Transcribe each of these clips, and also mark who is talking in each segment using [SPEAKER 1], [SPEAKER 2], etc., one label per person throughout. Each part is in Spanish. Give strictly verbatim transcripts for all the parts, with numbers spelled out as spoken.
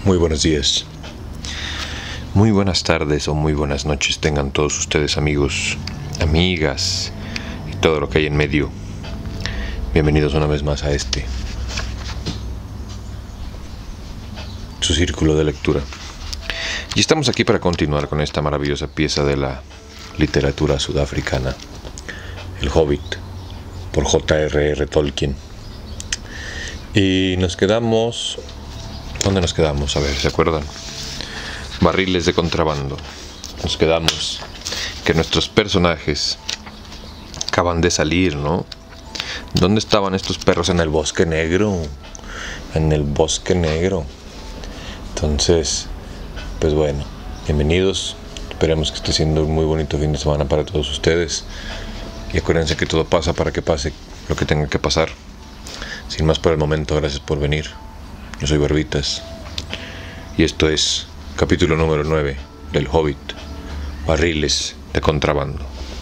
[SPEAKER 1] Muy buenos días, muy buenas tardes o muy buenas noches tengan todos ustedes, amigos, amigas y todo lo que hay en medio. Bienvenidos una vez más a este, su círculo de lectura. Y estamos aquí para continuar con esta maravillosa pieza de la literatura sudafricana, El Hobbit, por J R R Tolkien. Y nos quedamos... ¿Dónde nos quedamos? A ver, ¿se acuerdan? Barriles de contrabando. Nos quedamos que nuestros personajes acaban de salir, ¿no? ¿Dónde estaban estos perros? En el bosque negro. En el bosque negro. Entonces, pues bueno, bienvenidos. Esperemos que esté siendo un muy bonito fin de semana para todos ustedes. Y acuérdense que todo pasa para que pase lo que tenga que pasar. Sin más por el momento, gracias por venir. Yo soy Barbitas y esto es capítulo número nueve del Hobbit, Barriles de contrabando.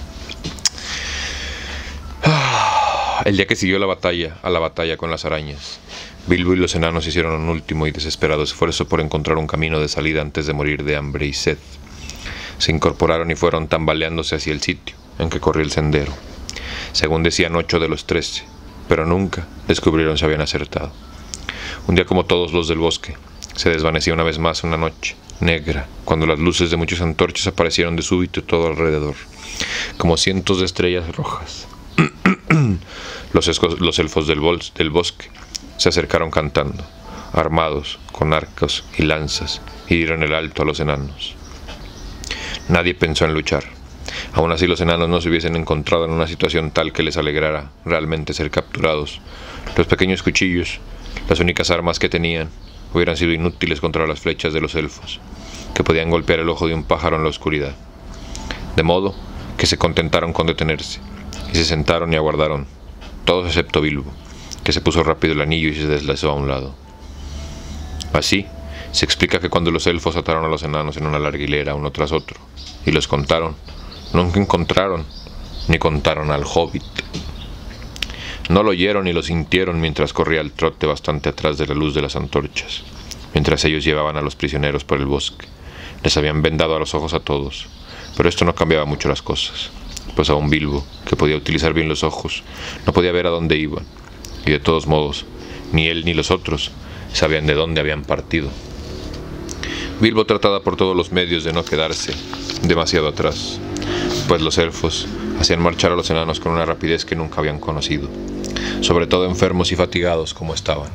[SPEAKER 1] Ah, el día que siguió la batalla, a la batalla con las arañas, Bilbo y los enanos hicieron un último y desesperado esfuerzo por encontrar un camino de salida antes de morir de hambre y sed. Se incorporaron y fueron tambaleándose hacia el sitio en que corría el sendero, según decían ocho de los trece, pero nunca descubrieron si habían acertado. Un día como todos los del bosque, se desvanecía una vez más una noche negra, cuando las luces de muchas antorchas aparecieron de súbito todo alrededor, como cientos de estrellas rojas. los, escos, los elfos del, bol, del bosque se acercaron cantando, armados con arcos y lanzas, y dieron el alto a los enanos. Nadie pensó en luchar. Aún así los enanos no se hubiesen encontrado en una situación tal que les alegrara realmente ser capturados. Los pequeños cuchillos, las únicas armas que tenían, hubieran sido inútiles contra las flechas de los elfos, que podían golpear el ojo de un pájaro en la oscuridad. De modo que se contentaron con detenerse, y se sentaron y aguardaron, todos excepto Bilbo, que se puso rápido el anillo y se deslizó a un lado. Así, se explica que cuando los elfos ataron a los enanos en una larga hilera uno tras otro, y los contaron, nunca encontraron, ni contaron al Hobbit. No lo oyeron ni lo sintieron mientras corría al trote bastante atrás de la luz de las antorchas, mientras ellos llevaban a los prisioneros por el bosque. Les habían vendado a los ojos a todos, pero esto no cambiaba mucho las cosas, pues aún Bilbo, que podía utilizar bien los ojos, no podía ver a dónde iban, y de todos modos, ni él ni los otros sabían de dónde habían partido. Bilbo trataba por todos los medios de no quedarse demasiado atrás, pues los elfos hacían marchar a los enanos con una rapidez que nunca habían conocido, sobre todo enfermos y fatigados como estaban.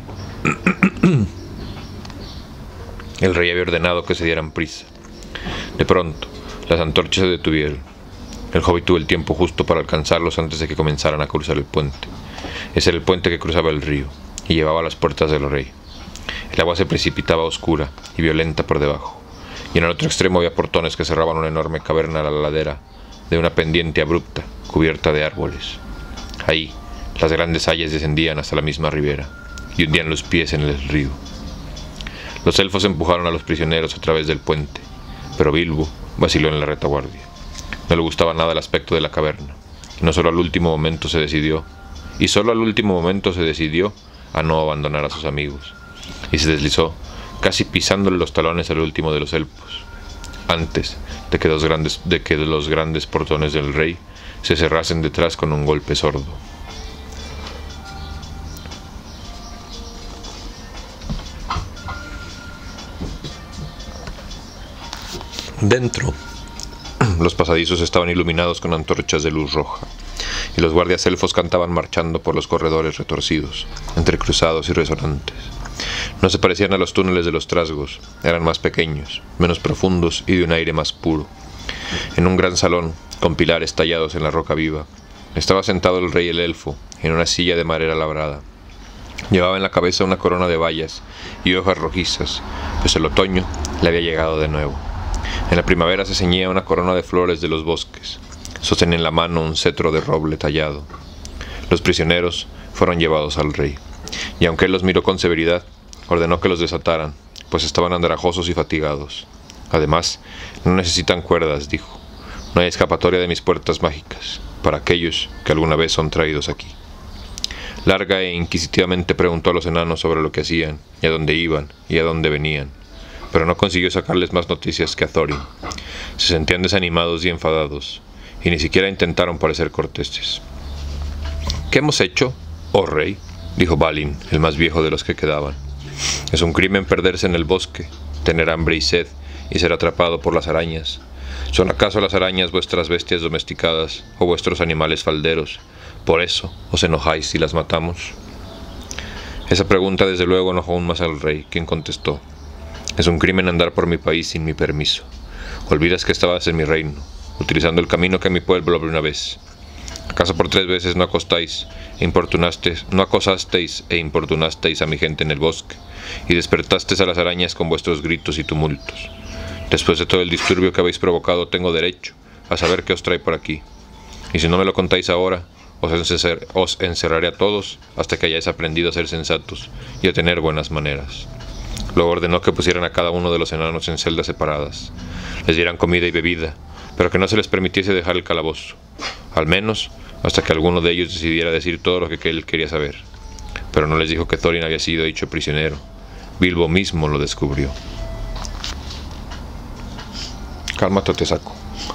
[SPEAKER 1] El rey había ordenado que se dieran prisa. De pronto, las antorchas se detuvieron. El hobbit tuvo el tiempo justo para alcanzarlos antes de que comenzaran a cruzar el puente. Ese era el puente que cruzaba el río y llevaba a las puertas del rey. El agua se precipitaba oscura y violenta por debajo, y en el otro extremo había portones que cerraban una enorme caverna a la ladera de una pendiente abrupta cubierta de árboles. Ahí, las grandes hayas descendían hasta la misma ribera y hundían los pies en el río. Los elfos empujaron a los prisioneros a través del puente, pero Bilbo vaciló en la retaguardia. No le gustaba nada el aspecto de la caverna, y no solo al último momento se decidió, y solo al último momento se decidió a no abandonar a sus amigos, y se deslizó, casi pisándole los talones al último de los elfos, antes de que, dos grandes, de que los grandes portones del rey se cerrasen detrás con un golpe sordo. Dentro, los pasadizos estaban iluminados con antorchas de luz roja, y los guardias elfos cantaban marchando por los corredores retorcidos, entrecruzados y resonantes. No se parecían a los túneles de los trasgos, eran más pequeños, menos profundos y de un aire más puro. En un gran salón, con pilares tallados en la roca viva, estaba sentado el rey el elfo, en una silla de madera labrada. Llevaba en la cabeza una corona de bayas y hojas rojizas, pues el otoño le había llegado de nuevo. En la primavera se ceñía una corona de flores de los bosques. Sostenía en la mano un cetro de roble tallado. Los prisioneros fueron llevados al rey, y aunque él los miró con severidad, ordenó que los desataran, pues estaban andrajosos y fatigados. Además, no necesitan cuerdas, dijo. No hay escapatoria de mis puertas mágicas, para aquellos que alguna vez son traídos aquí. Larga e inquisitivamente preguntó a los enanos sobre lo que hacían, y a dónde iban, y a dónde venían. pero no consiguió sacarles más noticias que a Thorin. Se sentían desanimados y enfadados, y ni siquiera intentaron parecer corteses. «¿Qué hemos hecho, oh rey?», dijo Balin, el más viejo de los que quedaban. «Es un crimen perderse en el bosque, tener hambre y sed, y ser atrapado por las arañas. ¿Son acaso las arañas vuestras bestias domesticadas, o vuestros animales falderos? Por eso os enojáis si las matamos». Esa pregunta desde luego enojó aún más al rey, quien contestó: «Es un crimen andar por mi país sin mi permiso. Olvidas que estabas en mi reino, utilizando el camino que mi pueblo abrió una vez. ¿Acaso por tres veces no acostáis e importunasteis, no acosasteis e importunasteis a mi gente en el bosque, y despertasteis a las arañas con vuestros gritos y tumultos? Después de todo el disturbio que habéis provocado, tengo derecho a saber qué os trae por aquí. Y si no me lo contáis ahora, os, encer os encerraré a todos hasta que hayáis aprendido a ser sensatos y a tener buenas maneras». Luego ordenó que pusieran a cada uno de los enanos en celdas separadas. Les dieran comida y bebida, pero que no se les permitiese dejar el calabozo, al menos hasta que alguno de ellos decidiera decir todo lo que él quería saber. Pero no les dijo que Thorin había sido hecho prisionero. Bilbo mismo lo descubrió. Cálmate, te saco.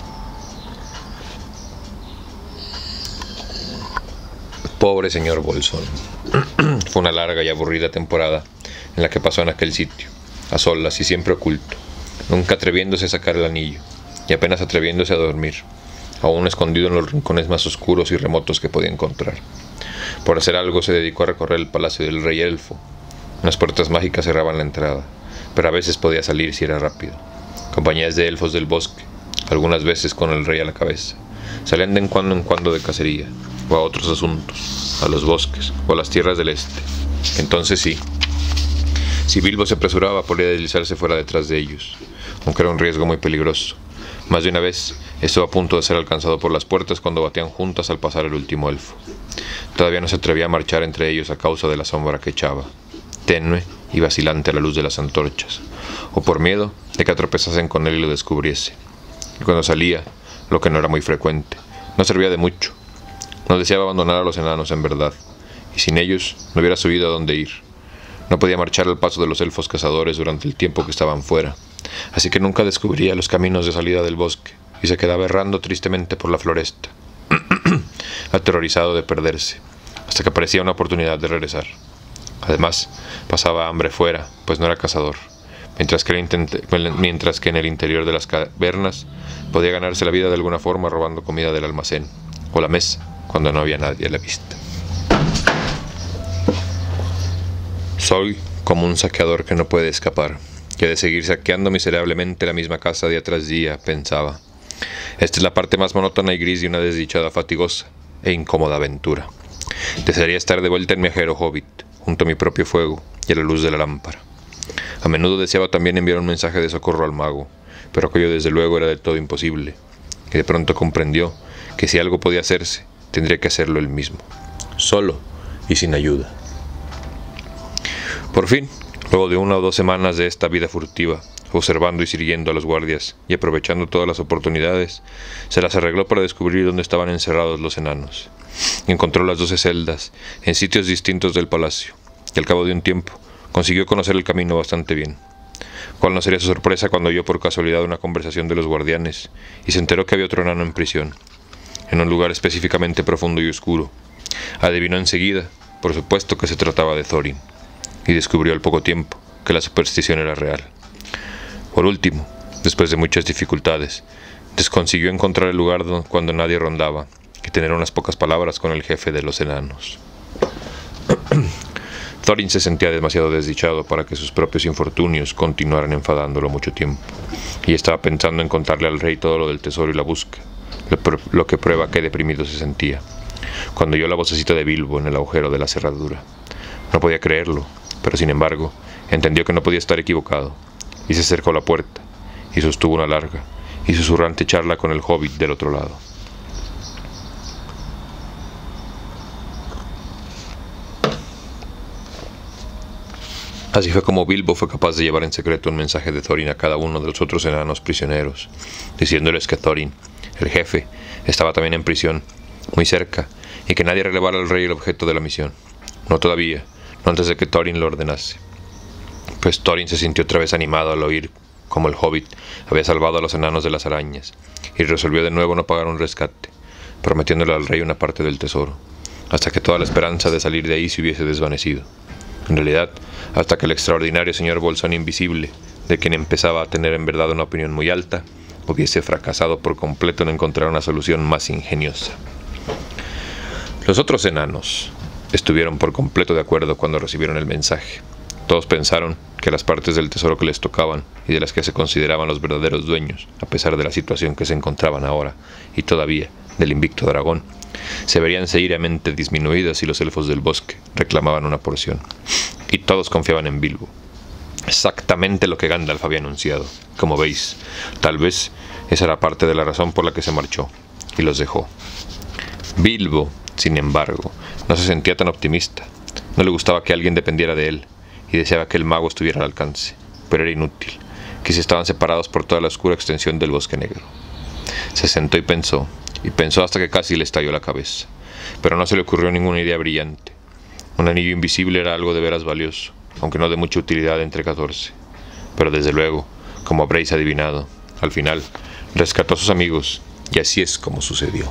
[SPEAKER 1] Pobre señor Bolsón. Fue una larga y aburrida temporada en la que pasó en aquel sitio, a solas y siempre oculto, nunca atreviéndose a sacar el anillo, y apenas atreviéndose a dormir, aún escondido en los rincones más oscuros y remotos que podía encontrar. Por hacer algo se dedicó a recorrer el palacio del rey elfo. Unas puertas mágicas cerraban la entrada, pero a veces podía salir si era rápido. Compañías de elfos del bosque, algunas veces con el rey a la cabeza, salían de en cuando en cuando de cacería, o a otros asuntos, a los bosques, o a las tierras del este. Entonces sí, si Bilbo se apresuraba, podía deslizarse fuera detrás de ellos, aunque era un riesgo muy peligroso. Más de una vez estuvo a punto de ser alcanzado por las puertas cuando batían juntas al pasar el último elfo. Todavía no se atrevía a marchar entre ellos a causa de la sombra que echaba, tenue y vacilante a la luz de las antorchas, o por miedo de que tropezasen con él y lo descubriese. Y cuando salía, lo que no era muy frecuente, no servía de mucho. No deseaba abandonar a los enanos en verdad, y sin ellos no hubiera sabido a dónde ir. No podía marchar al paso de los elfos cazadores durante el tiempo que estaban fuera, así que nunca descubriría los caminos de salida del bosque, y se quedaba errando tristemente por la floresta, aterrorizado de perderse, hasta que aparecía una oportunidad de regresar. Además, pasaba hambre fuera, pues no era cazador, mientras que, mientras que en el interior de las cavernas podía ganarse la vida de alguna forma robando comida del almacén o la mesa, cuando no había nadie a la vista. Soy como un saqueador que no puede escapar, que ha de seguir saqueando miserablemente la misma casa día tras día, pensaba. Esta es la parte más monótona y gris de una desdichada, fatigosa e incómoda aventura. Desearía estar de vuelta en mi ajero hobbit, junto a mi propio fuego y a la luz de la lámpara. A menudo deseaba también enviar un mensaje de socorro al mago, pero aquello desde luego era del todo imposible, y de pronto comprendió que si algo podía hacerse, tendría que hacerlo él mismo, solo y sin ayuda. Por fin, luego de una o dos semanas de esta vida furtiva, observando y siguiendo a los guardias y aprovechando todas las oportunidades, se las arregló para descubrir dónde estaban encerrados los enanos. Encontró las doce celdas en sitios distintos del palacio, y al cabo de un tiempo consiguió conocer el camino bastante bien. Cuál no sería su sorpresa cuando oyó por casualidad una conversación de los guardianes y se enteró que había otro enano en prisión, en un lugar específicamente profundo y oscuro. Adivinó enseguida, por supuesto, que se trataba de Thorin, y descubrió al poco tiempo que la superstición era real. Por último, después de muchas dificultades, consiguió encontrar el lugar cuando nadie rondaba y tener unas pocas palabras con el jefe de los enanos. Thorin se sentía demasiado desdichado para que sus propios infortunios continuaran enfadándolo mucho tiempo, y estaba pensando en contarle al rey todo lo del tesoro y la busca, lo que prueba que deprimido se sentía, cuando oyó la vocecita de Bilbo en el agujero de la cerradura. No podía creerlo, pero sin embargo, entendió que no podía estar equivocado, y se acercó a la puerta, y sostuvo una larga y susurrante charla con el hobbit del otro lado. Así fue como Bilbo fue capaz de llevar en secreto un mensaje de Thorin a cada uno de los otros enanos prisioneros, diciéndoles que Thorin, el jefe, estaba también en prisión, muy cerca, y que nadie revelara al rey el objeto de la misión. No todavía, no antes de que Thorin lo ordenase. pues Thorin se sintió otra vez animado al oír cómo el hobbit había salvado a los enanos de las arañas, y resolvió de nuevo no pagar un rescate, prometiéndole al rey una parte del tesoro, hasta que toda la esperanza de salir de ahí se hubiese desvanecido. En realidad, hasta que el extraordinario señor Bolsón Invisible, de quien empezaba a tener en verdad una opinión muy alta, hubiese fracasado por completo en encontrar una solución más ingeniosa. Los otros enanos estuvieron por completo de acuerdo cuando recibieron el mensaje. Todos pensaron que las partes del tesoro que les tocaban y de las que se consideraban los verdaderos dueños, a pesar de la situación que se encontraban ahora, y todavía del invicto dragón, se verían seriamente disminuidas si los elfos del bosque reclamaban una porción. Y todos confiaban en Bilbo. Exactamente lo que Gandalf había anunciado. Como veis, tal vez esa era parte de la razón por la que se marchó y los dejó. Bilbo, sin embargo, no se sentía tan optimista. No le gustaba que alguien dependiera de él, y deseaba que el mago estuviera al alcance, pero era inútil, que si estaban separados por toda la oscura extensión del bosque negro. Se sentó y pensó, y pensó hasta que casi le estalló la cabeza, pero no se le ocurrió ninguna idea brillante. Un anillo invisible era algo de veras valioso, aunque no de mucha utilidad entre catorce. Pero desde luego, como habréis adivinado, al final rescató a sus amigos, y así es como sucedió.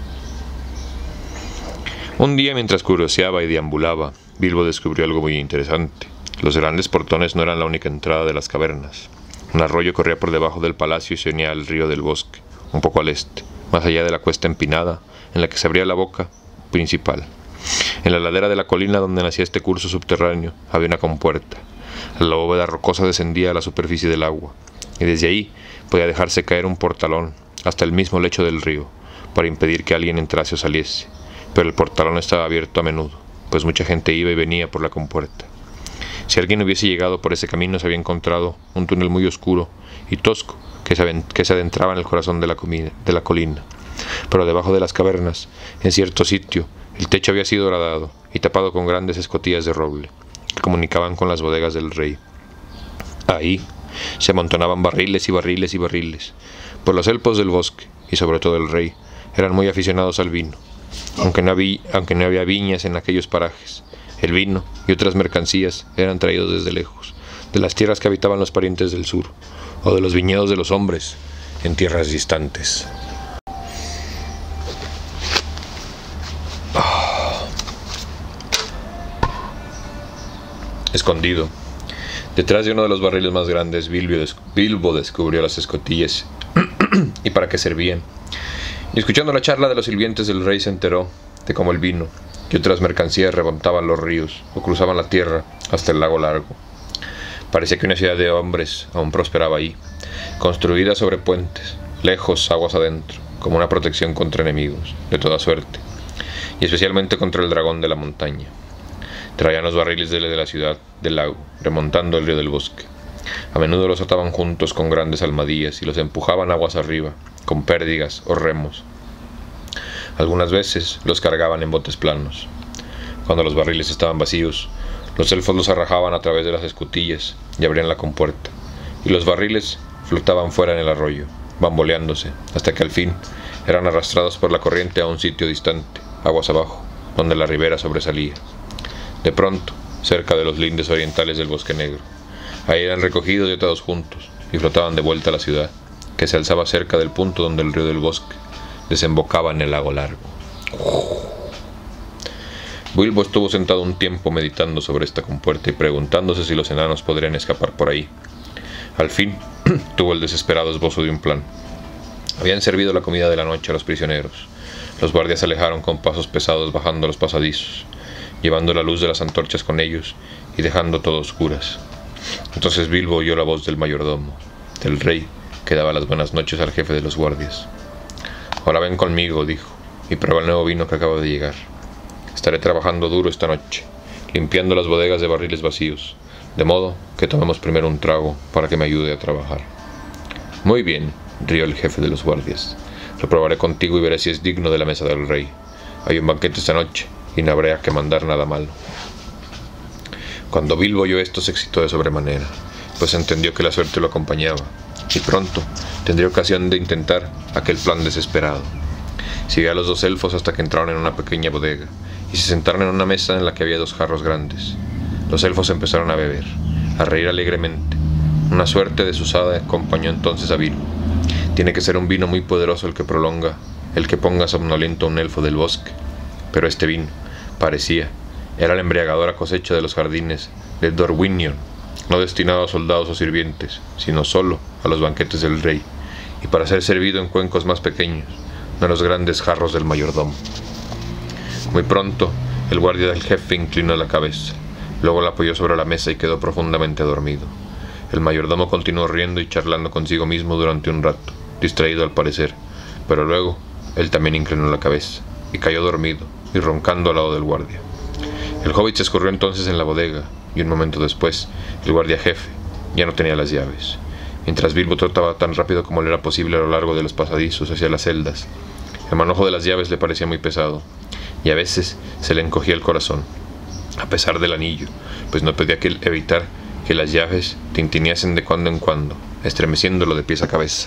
[SPEAKER 1] Un día, mientras curioseaba y deambulaba, Bilbo descubrió algo muy interesante. Los grandes portones no eran la única entrada de las cavernas. Un arroyo corría por debajo del palacio y se unía al río del bosque, un poco al este, más allá de la cuesta empinada, en la que se abría la boca principal. En la ladera de la colina donde nacía este curso subterráneo había una compuerta. La bóveda rocosa descendía a la superficie del agua, y desde ahí podía dejarse caer un portalón hasta el mismo lecho del río, para impedir que alguien entrase o saliese. Pero el portalón estaba abierto a menudo, pues mucha gente iba y venía por la compuerta. Si alguien hubiese llegado por ese camino, se había encontrado un túnel muy oscuro y tosco que se, que se adentraba en el corazón de la, comida, de la colina. Pero debajo de las cavernas, en cierto sitio, el techo había sido horadado y tapado con grandes escotillas de roble, que comunicaban con las bodegas del rey. Ahí se amontonaban barriles y barriles y barriles, pues los elfos del bosque, y sobre todo el rey, eran muy aficionados al vino. Aunque no, había, aunque no había viñas en aquellos parajes, el vino y otras mercancías eran traídos desde lejos, de las tierras que habitaban los parientes del sur, o de los viñedos de los hombres en tierras distantes. Oh. Escondido detrás de uno de los barriles más grandes, Bilbo descubrió las escotillas y para qué servían. Y escuchando la charla de los sirvientes del rey se enteró de cómo el vino y otras mercancías remontaban los ríos o cruzaban la tierra hasta el lago largo. Parecía que una ciudad de hombres aún prosperaba ahí, construida sobre puentes, lejos aguas adentro, como una protección contra enemigos de toda suerte, y especialmente contra el dragón de la montaña. Traían los barriles de la ciudad del lago, remontando el río del bosque. A menudo los ataban juntos con grandes almadillas y los empujaban aguas arriba, con pérdigas o remos. Algunas veces los cargaban en botes planos. Cuando los barriles estaban vacíos, los elfos los arrajaban a través de las escotillas y abrían la compuerta, y los barriles flotaban fuera en el arroyo, bamboleándose, hasta que al fin eran arrastrados por la corriente a un sitio distante, aguas abajo, donde la ribera sobresalía. De pronto, cerca de los lindes orientales del bosque negro, ahí eran recogidos y atados juntos, y flotaban de vuelta a la ciudad, que se alzaba cerca del punto donde el río del bosque desembocaba en el lago largo. Bilbo estuvo sentado un tiempo meditando sobre esta compuerta y preguntándose si los enanos podrían escapar por ahí. Al fin, tuvo el desesperado esbozo de un plan. Habían servido la comida de la noche a los prisioneros. Los guardias se alejaron con pasos pesados bajando los pasadizos, llevando la luz de las antorchas con ellos y dejando todo a oscuras. Entonces Bilbo oyó la voz del mayordomo, del rey, que daba las buenas noches al jefe de los guardias. «Ahora ven conmigo», dijo, «y prueba el nuevo vino que acaba de llegar. Estaré trabajando duro esta noche, limpiando las bodegas de barriles vacíos, de modo que tomemos primero un trago para que me ayude a trabajar». «Muy bien», rió el jefe de los guardias, «lo probaré contigo y veré si es digno de la mesa del rey. Hay un banquete esta noche y no habrá que mandar nada malo». Cuando Bilbo oyó esto se excitó de sobremanera, pues entendió que la suerte lo acompañaba, y pronto tendría ocasión de intentar aquel plan desesperado. Siguió a los dos elfos hasta que entraron en una pequeña bodega, y se sentaron en una mesa en la que había dos jarros grandes. Los elfos empezaron a beber. a reír alegremente. Una suerte desusada acompañó entonces a Bilbo. Tiene que ser un vino muy poderoso el que prolonga, el que ponga somnoliento a un elfo del bosque. Pero este vino, parecía, era la embriagadora cosecha de los jardines de Dorwinion, no destinado a soldados o sirvientes, sino solo a los banquetes del rey, y para ser servido en cuencos más pequeños, no en los grandes jarros del mayordomo. Muy pronto, el guardia del jefe inclinó la cabeza, luego la apoyó sobre la mesa y quedó profundamente dormido. El mayordomo continuó riendo y charlando consigo mismo durante un rato, distraído al parecer, pero luego él también inclinó la cabeza y cayó dormido y roncando al lado del guardia. El hobbit se escurrió entonces en la bodega y un momento después el guardia jefe ya no tenía las llaves. Mientras Bilbo trotaba tan rápido como le era posible a lo largo de los pasadizos hacia las celdas, el manojo de las llaves le parecía muy pesado y a veces se le encogía el corazón, a pesar del anillo, pues no podía que evitar que las llaves tintineasen de cuando en cuando, estremeciéndolo de pies a cabeza.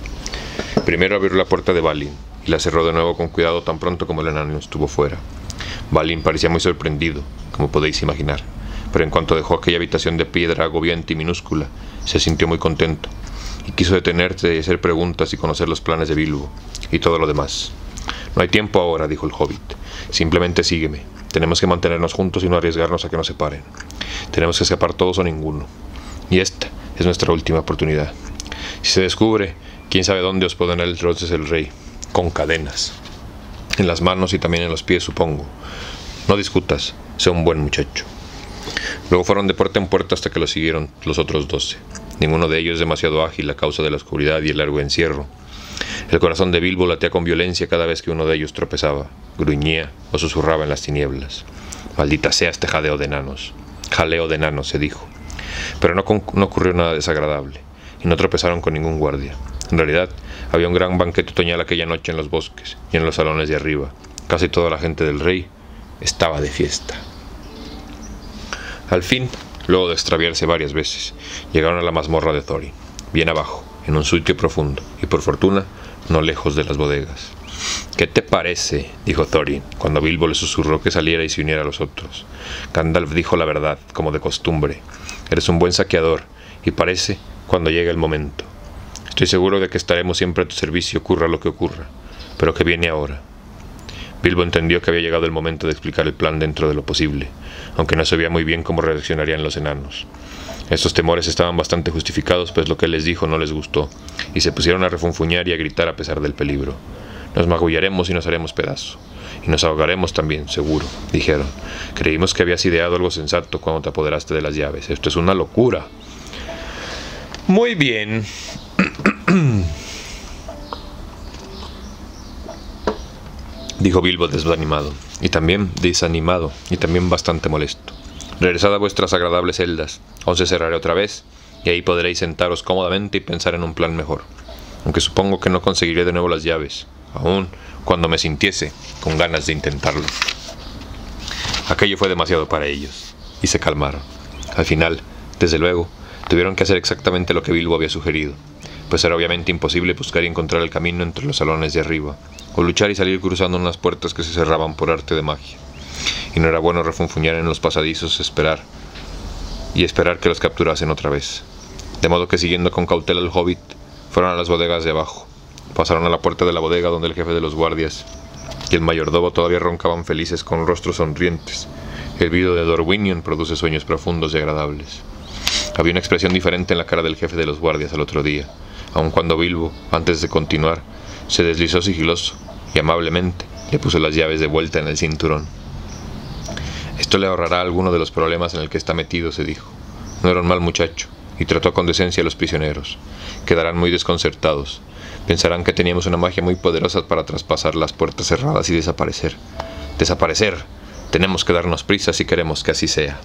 [SPEAKER 1] Primero abrió la puerta de Balin y la cerró de nuevo con cuidado tan pronto como el enano estuvo fuera. Balin parecía muy sorprendido, como podéis imaginar, pero en cuanto dejó aquella habitación de piedra agobiante y minúscula, se sintió muy contento y quiso detenerse y hacer preguntas y conocer los planes de Bilbo y todo lo demás. No hay tiempo ahora, dijo el hobbit. Simplemente sígueme. Tenemos que mantenernos juntos y no arriesgarnos a que nos separen. Tenemos que escapar todos o ninguno. Y esta es nuestra última oportunidad. Si se descubre, quién sabe dónde os pondrá entonces el rey. Con cadenas. En las manos y también en los pies, supongo. No discutas. Sé un buen muchacho. Luego fueron de puerta en puerta hasta que lo siguieron los otros doce. Ninguno de ellos demasiado ágil a causa de la oscuridad y el largo encierro. El corazón de Bilbo latía con violencia cada vez que uno de ellos tropezaba, gruñía o susurraba en las tinieblas. Maldita sea este jadeo de enanos. Jaleo de enanos, se dijo. Pero no, no ocurrió nada desagradable, y no tropezaron con ningún guardia. En realidad, había un gran banquete otoñal aquella noche en los bosques y en los salones de arriba. Casi toda la gente del rey estaba de fiesta. Al fin, luego de extraviarse varias veces, llegaron a la mazmorra de Thorin, bien abajo, en un sitio profundo, y por fortuna, no lejos de las bodegas. «¿Qué te parece?», dijo Thorin, cuando Bilbo le susurró que saliera y se uniera a los otros. Gandalf dijo la verdad, como de costumbre. Eres un buen saqueador, y parece cuando llegue el momento. Estoy seguro de que estaremos siempre a tu servicio, ocurra lo que ocurra. Pero ¿qué viene ahora? Bilbo entendió que había llegado el momento de explicar el plan dentro de lo posible, aunque no sabía muy bien cómo reaccionarían los enanos. Estos temores estaban bastante justificados, pues lo que les dijo no les gustó, y se pusieron a refunfuñar y a gritar a pesar del peligro. «Nos magullaremos y nos haremos pedazo, y nos ahogaremos también, seguro», dijeron. «Creímos que habías ideado algo sensato cuando te apoderaste de las llaves. Esto es una locura». «Muy bien», dijo Bilbo desanimado, y también desanimado, y también bastante molesto. «Regresad a vuestras agradables celdas, os cerraré otra vez, y ahí podréis sentaros cómodamente y pensar en un plan mejor, aunque supongo que no conseguiré de nuevo las llaves, aun cuando me sintiese con ganas de intentarlo». Aquello fue demasiado para ellos, y se calmaron. Al final, desde luego, tuvieron que hacer exactamente lo que Bilbo había sugerido, pues era obviamente imposible buscar y encontrar el camino entre los salones de arriba, o luchar y salir cruzando unas puertas que se cerraban por arte de magia. Y no era bueno refunfuñar en los pasadizos, esperar, y esperar que los capturasen otra vez. De modo que, siguiendo con cautela al hobbit, fueron a las bodegas de abajo. Pasaron a la puerta de la bodega donde el jefe de los guardias y el mayordomo todavía roncaban felices con rostros sonrientes. El vido de Dorwinion produce sueños profundos y agradables. Había una expresión diferente en la cara del jefe de los guardias al otro día, aun cuando Bilbo, antes de continuar, se deslizó sigiloso y amablemente le puso las llaves de vuelta en el cinturón. «Esto le ahorrará alguno de los problemas en el que está metido», se dijo. «No era un mal muchacho, y trató con decencia a los prisioneros. Quedarán muy desconcertados. Pensarán que teníamos una magia muy poderosa para traspasar las puertas cerradas y desaparecer. ¡Desaparecer! Tenemos que darnos prisa si queremos que así sea».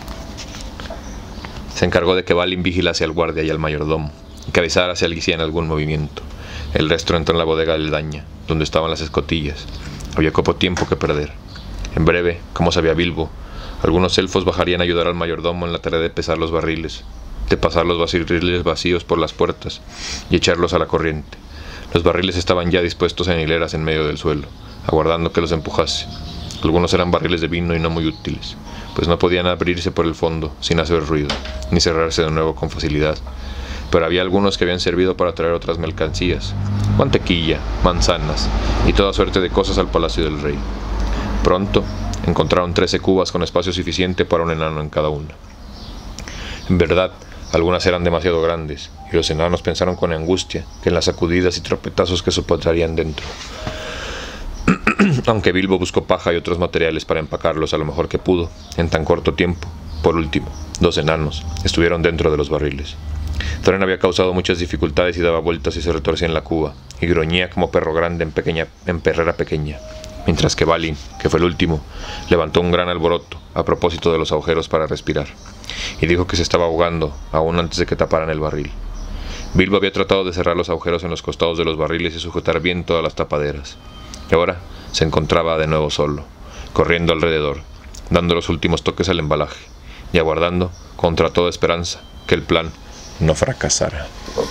[SPEAKER 1] Se encargó de que Balin vigilase al guardia y al mayordomo, y que avisara si hacían algún movimiento. El resto entró en la bodega aledaña, donde estaban las escotillas. Había poco tiempo que perder. En breve, como sabía Bilbo, algunos elfos bajarían a ayudar al mayordomo en la tarea de pesar los barriles, de pasar los barriles vacíos por las puertas y echarlos a la corriente. Los barriles estaban ya dispuestos en hileras en medio del suelo, aguardando que los empujase. Algunos eran barriles de vino y no muy útiles, pues no podían abrirse por el fondo sin hacer ruido, ni cerrarse de nuevo con facilidad. Pero había algunos que habían servido para traer otras mercancías, mantequilla, manzanas y toda suerte de cosas al palacio del rey. Pronto encontraron trece cubas con espacio suficiente para un enano en cada una. En verdad, algunas eran demasiado grandes, y los enanos pensaron con angustia que en las sacudidas y tropetazos que soportarían dentro. Aunque Bilbo buscó paja y otros materiales para empacarlos a lo mejor que pudo, en tan corto tiempo, por último, dos enanos estuvieron dentro de los barriles. Thorin había causado muchas dificultades y daba vueltas y se retorcía en la cuba, y gruñía como perro grande en, pequeña, en perrera pequeña, mientras que Balin, que fue el último, levantó un gran alboroto a propósito de los agujeros para respirar, y dijo que se estaba ahogando aún antes de que taparan el barril. Bilbo había tratado de cerrar los agujeros en los costados de los barriles y sujetar bien todas las tapaderas, y ahora se encontraba de nuevo solo, corriendo alrededor, dando los últimos toques al embalaje, y aguardando, contra toda esperanza, que el plan no fracasara.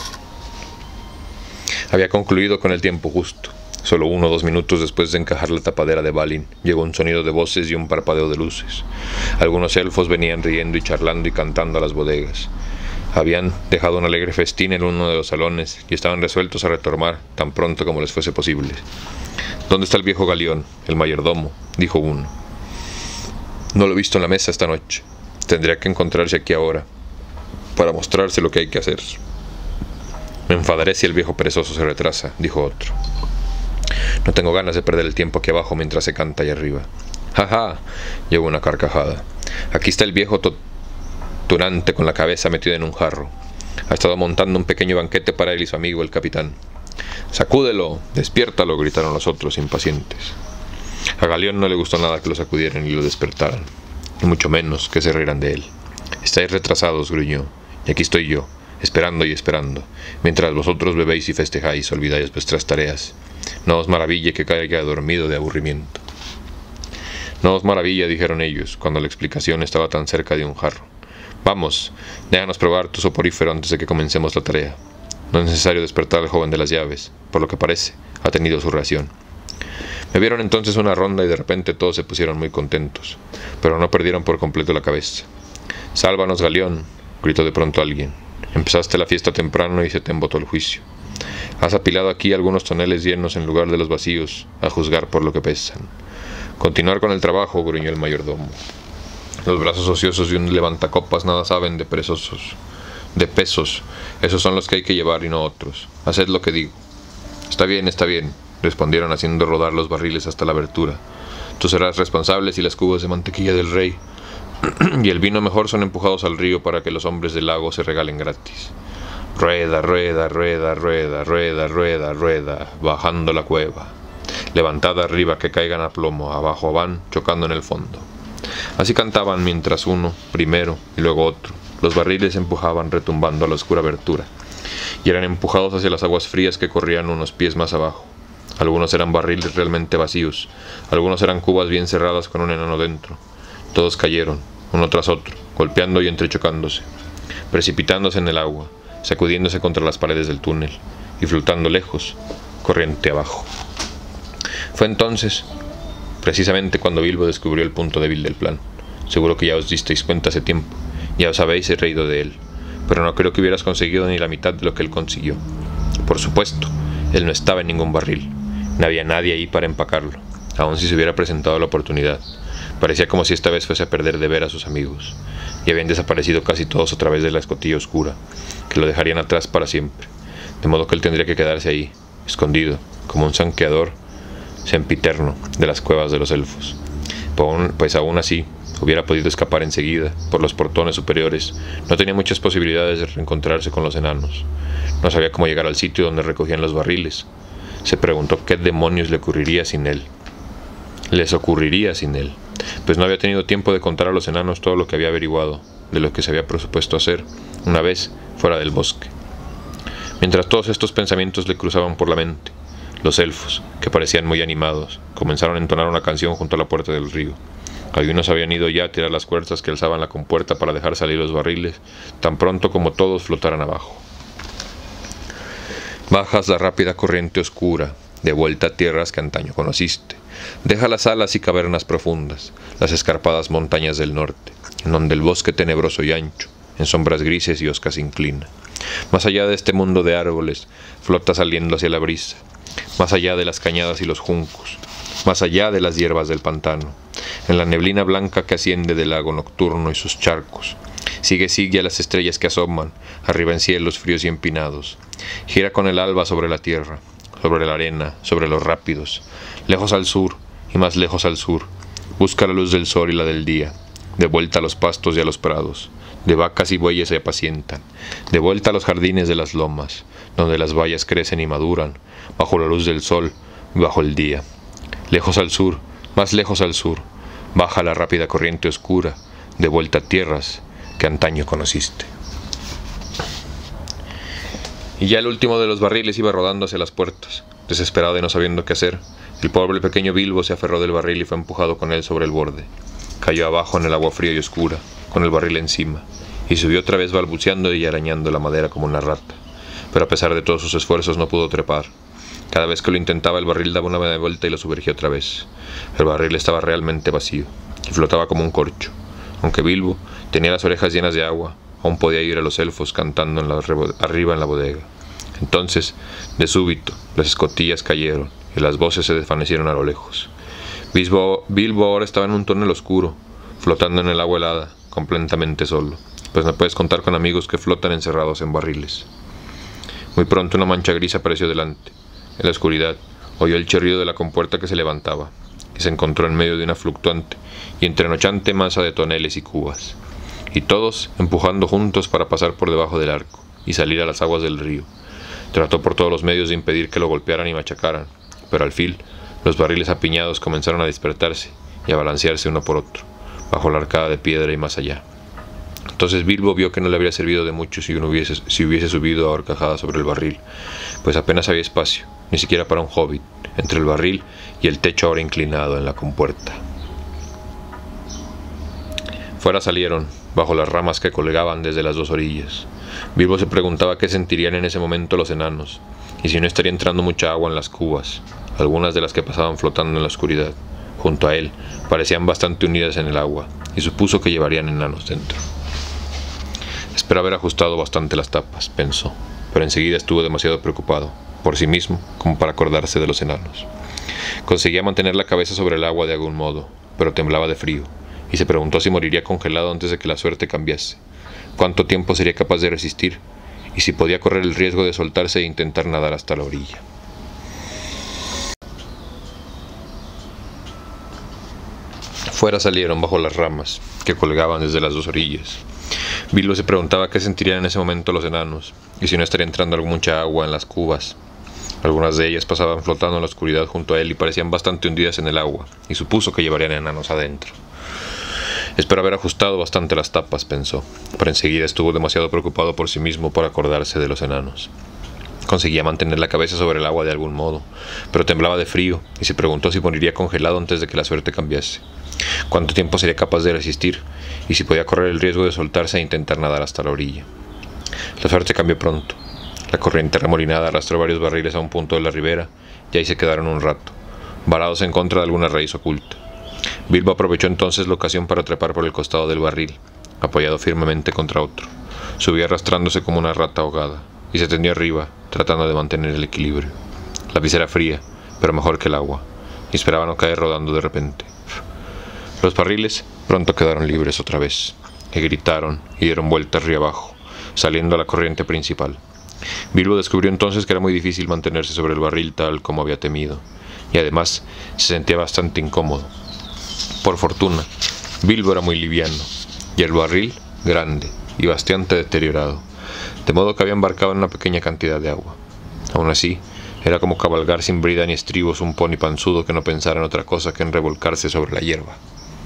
[SPEAKER 1] Había concluido con el tiempo justo. Solo uno o dos minutos después de encajar la tapadera de Balin, llegó un sonido de voces y un parpadeo de luces. Algunos elfos venían riendo y charlando y cantando a las bodegas. Habían dejado un alegre festín en uno de los salones y estaban resueltos a retomar tan pronto como les fuese posible. «¿Dónde está el viejo Galión, el mayordomo?», dijo uno. «No lo he visto en la mesa esta noche. Tendría que encontrarse aquí ahora para mostrarse lo que hay que hacer». «Me enfadaré si el viejo perezoso se retrasa», dijo otro. «No tengo ganas de perder el tiempo aquí abajo mientras se canta allá arriba». «Ja, ja», llegó una carcajada. «Aquí está el viejo tunante con la cabeza metida en un jarro. Ha estado montando un pequeño banquete para él y su amigo el capitán». «¡Sacúdelo! ¡Despiértalo!», gritaron los otros, impacientes. A Galión no le gustó nada que lo sacudieran y lo despertaran, y mucho menos que se rieran de él. «Estáis retrasados», gruñó, «y aquí estoy yo, esperando y esperando, mientras vosotros bebéis y festejáis, olvidáis vuestras tareas. No os maraville que caiga dormido de aburrimiento». «No os maravilla», dijeron ellos, cuando la explicación estaba tan cerca de un jarro. «Vamos, déjanos probar tu soporífero antes de que comencemos la tarea. No es necesario despertar al joven de las llaves, por lo que parece, ha tenido su ración». Me vieron entonces una ronda y de repente todos se pusieron muy contentos, pero no perdieron por completo la cabeza. «Sálvanos, Galión», gritó de pronto alguien. «Empezaste la fiesta temprano y se te embotó el juicio. Has apilado aquí algunos toneles llenos en lugar de los vacíos, a juzgar por lo que pesan». «Continuar con el trabajo», gruñó el mayordomo. «Los brazos ociosos de un levantacopas nada saben de perezosos, de pesos. Esos son los que hay que llevar y no otros. Haced lo que digo». «Está bien, está bien», respondieron haciendo rodar los barriles hasta la abertura. «Tú serás responsable si las cubas de mantequilla del rey y el vino mejor son empujados al río para que los hombres del lago se regalen gratis. Rueda, rueda, rueda, rueda, rueda, rueda, rueda, bajando la cueva. Levantad arriba que caigan a plomo, abajo van, chocando en el fondo». Así cantaban mientras uno, primero y luego otro, los barriles empujaban retumbando a la oscura abertura, y eran empujados hacia las aguas frías que corrían unos pies más abajo. Algunos eran barriles realmente vacíos, algunos eran cubas bien cerradas con un enano dentro. Todos cayeron, uno tras otro, golpeando y entrechocándose, precipitándose en el agua, sacudiéndose contra las paredes del túnel, y flotando lejos, corriente abajo. Fue entonces, precisamente cuando Bilbo descubrió el punto débil del plan. Seguro que ya os disteis cuenta hace tiempo, ya os habéis reído de él, pero no creo que hubieras conseguido ni la mitad de lo que él consiguió. Por supuesto, él no estaba en ningún barril, no había nadie ahí para empacarlo, aun si se hubiera presentado la oportunidad. Parecía como si esta vez fuese a perder de ver a sus amigos, y habían desaparecido casi todos a través de la escotilla oscura, que lo dejarían atrás para siempre, de modo que él tendría que quedarse ahí, escondido, como un saqueador sempiterno de las cuevas de los elfos. Pues aún así, hubiera podido escapar enseguida por los portones superiores. No tenía muchas posibilidades de reencontrarse con los enanos. No sabía cómo llegar al sitio donde recogían los barriles. Se preguntó qué demonios le ocurriría sin él. Les ocurriría sin él, pues no había tenido tiempo de contar a los enanos todo lo que había averiguado, de lo que se había propuesto hacer, una vez fuera del bosque. Mientras todos estos pensamientos le cruzaban por la mente, los elfos, que parecían muy animados, comenzaron a entonar una canción junto a la puerta del río. Algunos habían ido ya a tirar las cuerdas que alzaban la compuerta para dejar salir los barriles, tan pronto como todos flotaran abajas la rápida corriente oscura, de vuelta a tierras que antaño conociste. Deja las alas y cavernas profundas, las escarpadas montañas del norte, en donde el bosque tenebroso y ancho, en sombras grises y oscas inclina. Más allá de este mundo de árboles, flota saliendo hacia la brisa, más allá de las cañadas y los juncos, más allá de las hierbas del pantano, en la neblina blanca que asciende del lago nocturno y sus charcos. Sigue, sigue a las estrellas que asoman, arriba en cielos fríos y empinados. Gira con el alba sobre la tierra, sobre la arena, sobre los rápidos, lejos al sur y más lejos al sur. Busca la luz del sol y la del día, de vuelta a los pastos y a los prados, de vacas y bueyes se apacientan, de vuelta a los jardines de las lomas, donde las bayas crecen y maduran, bajo la luz del sol y bajo el día. Lejos al sur, más lejos al sur, baja la rápida corriente oscura, de vuelta a tierras que antaño conociste. Y ya el último de los barriles iba rodando hacia las puertas, desesperado y no sabiendo qué hacer. El pobre pequeño Bilbo se aferró del barril y fue empujado con él sobre el borde. Cayó abajo en el agua fría y oscura, con el barril encima, y subió otra vez balbuceando y arañando la madera como una rata. Pero a pesar de todos sus esfuerzos no pudo trepar. Cada vez que lo intentaba el barril daba una media vuelta y lo sumergía otra vez. El barril estaba realmente vacío, y flotaba como un corcho. Aunque Bilbo tenía las orejas llenas de agua, aún podía oír a los elfos cantando en la arriba en la bodega. Entonces, de súbito, las escotillas cayeron, y las voces se desvanecieron a lo lejos. Bilbo, Bilbo ahora estaba en un túnel oscuro, flotando en el agua helada, completamente solo, pues no puedes contar con amigos que flotan encerrados en barriles. Muy pronto una mancha gris apareció delante. En la oscuridad, oyó el chirrido de la compuerta que se levantaba, y se encontró en medio de una fluctuante y entrenochante masa de toneles y cubas, y todos empujando juntos para pasar por debajo del arco y salir a las aguas del río. Trató por todos los medios de impedir que lo golpearan y machacaran, pero al fin los barriles apiñados comenzaron a despertarse y a balancearse uno por otro, bajo la arcada de piedra y más allá. Entonces Bilbo vio que no le habría servido de mucho si, uno hubiese, si hubiese subido a horcajada sobre el barril, pues apenas había espacio, ni siquiera para un hobbit, entre el barril y el techo ahora inclinado en la compuerta. Fuera salieron, bajo las ramas que colgaban desde las dos orillas. Bilbo se preguntaba qué sentirían en ese momento los enanos, y si no estaría entrando mucha agua en las cubas, algunas de las que pasaban flotando en la oscuridad. Junto a él, parecían bastante unidas en el agua, y supuso que llevarían enanos dentro. Espera haber ajustado bastante las tapas, pensó, pero enseguida estuvo demasiado preocupado, por sí mismo, como para acordarse de los enanos. Conseguía mantener la cabeza sobre el agua de algún modo, pero temblaba de frío, y se preguntó si moriría congelado antes de que la suerte cambiase. ¿Cuánto tiempo sería capaz de resistir? Y si podía correr el riesgo de soltarse e intentar nadar hasta la orilla. Fuera salieron bajo las ramas, que colgaban desde las dos orillas. Bilbo se preguntaba qué sentirían en ese momento los enanos, y si no estaría entrando mucha agua en las cubas. Algunas de ellas pasaban flotando en la oscuridad junto a él y parecían bastante hundidas en el agua, y supuso que llevarían enanos adentro. Espero haber ajustado bastante las tapas, pensó, pero enseguida estuvo demasiado preocupado por sí mismo para acordarse de los enanos. Conseguía mantener la cabeza sobre el agua de algún modo, pero temblaba de frío, y se preguntó si moriría congelado antes de que la suerte cambiase. ¿Cuánto tiempo sería capaz de resistir? Y si podía correr el riesgo de soltarse e intentar nadar hasta la orilla. La suerte cambió pronto. La corriente remolinada arrastró varios barriles a un punto de la ribera, y ahí se quedaron un rato, varados en contra de alguna raíz oculta. Bilbo aprovechó entonces la ocasión para trepar por el costado del barril, apoyado firmemente contra otro. Subió arrastrándose como una rata ahogada, y se tendió arriba, tratando de mantener el equilibrio. La brisa era fría, pero mejor que el agua, y esperaba no caer rodando de repente. Los barriles pronto quedaron libres otra vez, y gritaron y dieron vueltas río abajo, saliendo a la corriente principal. Bilbo descubrió entonces que era muy difícil mantenerse sobre el barril tal como había temido, y además se sentía bastante incómodo. Por fortuna, Bilbo era muy liviano, y el barril grande y bastante deteriorado, de modo que había embarcado en una pequeña cantidad de agua. Aún así, era como cabalgar sin brida ni estribos un pony panzudo que no pensara en otra cosa que en revolcarse sobre la hierba.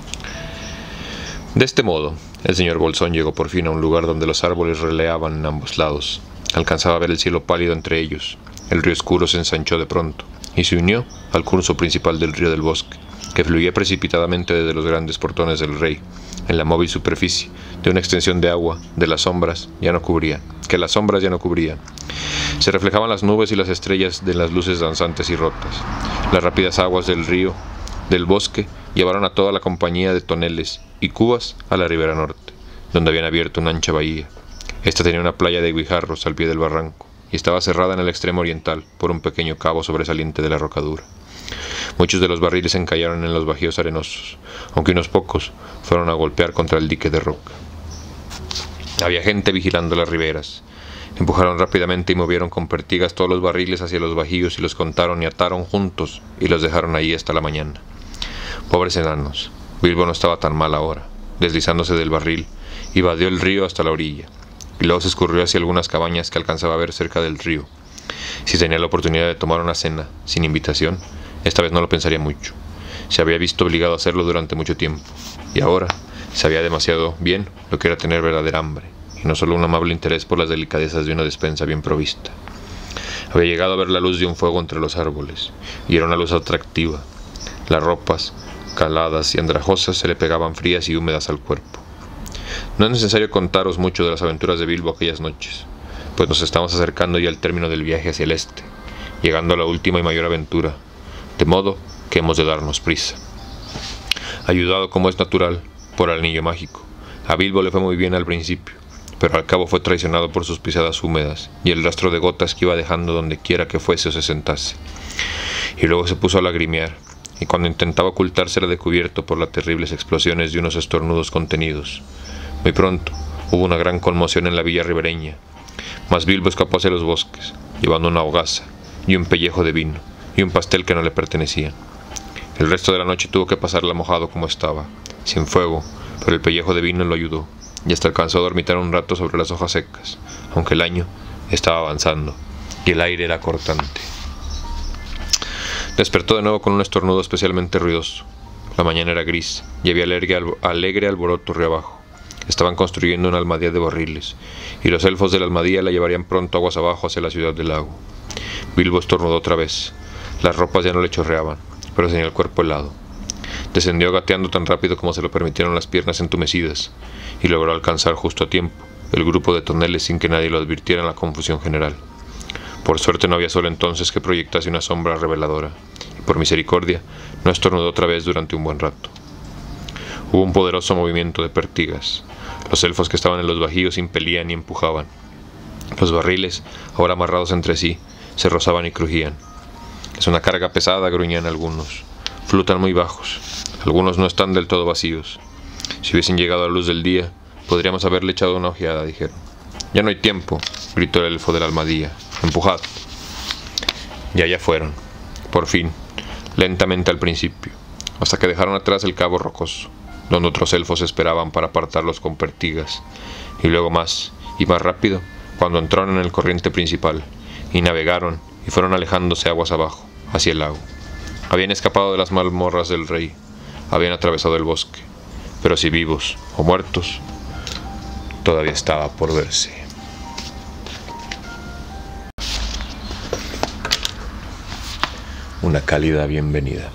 [SPEAKER 1] De este modo, el señor Bolsón llegó por fin a un lugar donde los árboles releaban en ambos lados. Alcanzaba a ver el cielo pálido entre ellos. El río oscuro se ensanchó de pronto, y se unió al curso principal del río del bosque, que fluía precipitadamente desde los grandes portones del rey, en la móvil superficie de una extensión de agua de las sombras ya no cubría, que las sombras ya no cubrían. Se reflejaban las nubes y las estrellas de las luces danzantes y rotas. Las rápidas aguas del río, del bosque, llevaron a toda la compañía de toneles y cubas a la ribera norte, donde habían abierto una ancha bahía. Esta tenía una playa de guijarros al pie del barranco y estaba cerrada en el extremo oriental por un pequeño cabo sobresaliente de la rocadura. Muchos de los barriles se encallaron en los bajíos arenosos, aunque unos pocos fueron a golpear contra el dique de roca. Había gente vigilando las riberas. Empujaron rápidamente y movieron con pertigas todos los barriles hacia los bajíos y los contaron y ataron juntos y los dejaron allí hasta la mañana. Pobres enanos, Bilbo no estaba tan mal ahora. Deslizándose del barril, invadió el río hasta la orilla, y luego se escurrió hacia algunas cabañas que alcanzaba a ver cerca del río. Si tenía la oportunidad de tomar una cena sin invitación, esta vez no lo pensaría mucho. Se había visto obligado a hacerlo durante mucho tiempo, y ahora sabía demasiado bien lo que era tener verdadera hambre, y no solo un amable interés por las delicadezas de una despensa bien provista. Había llegado a ver la luz de un fuego entre los árboles, y era una luz atractiva. Las ropas, caladas y andrajosas, se le pegaban frías y húmedas al cuerpo. No es necesario contaros mucho de las aventuras de Bilbo aquellas noches, pues nos estamos acercando ya al término del viaje hacia el este, llegando a la última y mayor aventura, de modo que hemos de darnos prisa. Ayudado, como es natural, por el anillo mágico, a Bilbo le fue muy bien al principio, pero al cabo fue traicionado por sus pisadas húmedas y el rastro de gotas que iba dejando donde quiera que fuese o se sentase. Y luego se puso a lagrimear, y cuando intentaba ocultarse era descubierto por las terribles explosiones de unos estornudos contenidos. Muy pronto hubo una gran conmoción en la villa ribereña, mas Bilbo escapó hacia los bosques, llevando una hogaza y un pellejo de vino y un pastel que no le pertenecían. El resto de la noche tuvo que pasarla mojado como estaba, sin fuego, pero el pellejo de vino lo ayudó, y hasta alcanzó a dormitar un rato sobre las hojas secas, aunque el año estaba avanzando y el aire era cortante. Despertó de nuevo con un estornudo especialmente ruidoso. La mañana era gris y había alegre, alegre alboroto río abajo. Estaban construyendo una almadía de barriles, y los elfos de la almadía la llevarían pronto aguas abajo hacia la ciudad del lago. Bilbo estornudó otra vez. Las ropas ya no le chorreaban, pero tenía el cuerpo helado. Descendió gateando tan rápido como se lo permitieron las piernas entumecidas, y logró alcanzar justo a tiempo el grupo de toneles sin que nadie lo advirtiera en la confusión general. Por suerte no había sol entonces que proyectase una sombra reveladora, y por misericordia no estornudó otra vez durante un buen rato. Hubo un poderoso movimiento de pertigas. Los elfos que estaban en los bajíos impelían y empujaban. Los barriles, ahora amarrados entre sí, se rozaban y crujían. Es una carga pesada, gruñían algunos. Flotan muy bajos. Algunos no están del todo vacíos. Si hubiesen llegado a la luz del día, podríamos haberle echado una ojeada, dijeron. Ya no hay tiempo, gritó el elfo de la almadía. Empujad. Y allá fueron, por fin, lentamente al principio, hasta que dejaron atrás el cabo rocoso, donde otros elfos esperaban para apartarlos con pertigas, y luego más, y más rápido, cuando entraron en el corriente principal, y navegaron, y fueron alejándose aguas abajo, hacia el lago. Habían escapado de las mazmorras del rey, habían atravesado el bosque, pero si vivos o muertos, todavía estaba por verse. Una cálida bienvenida.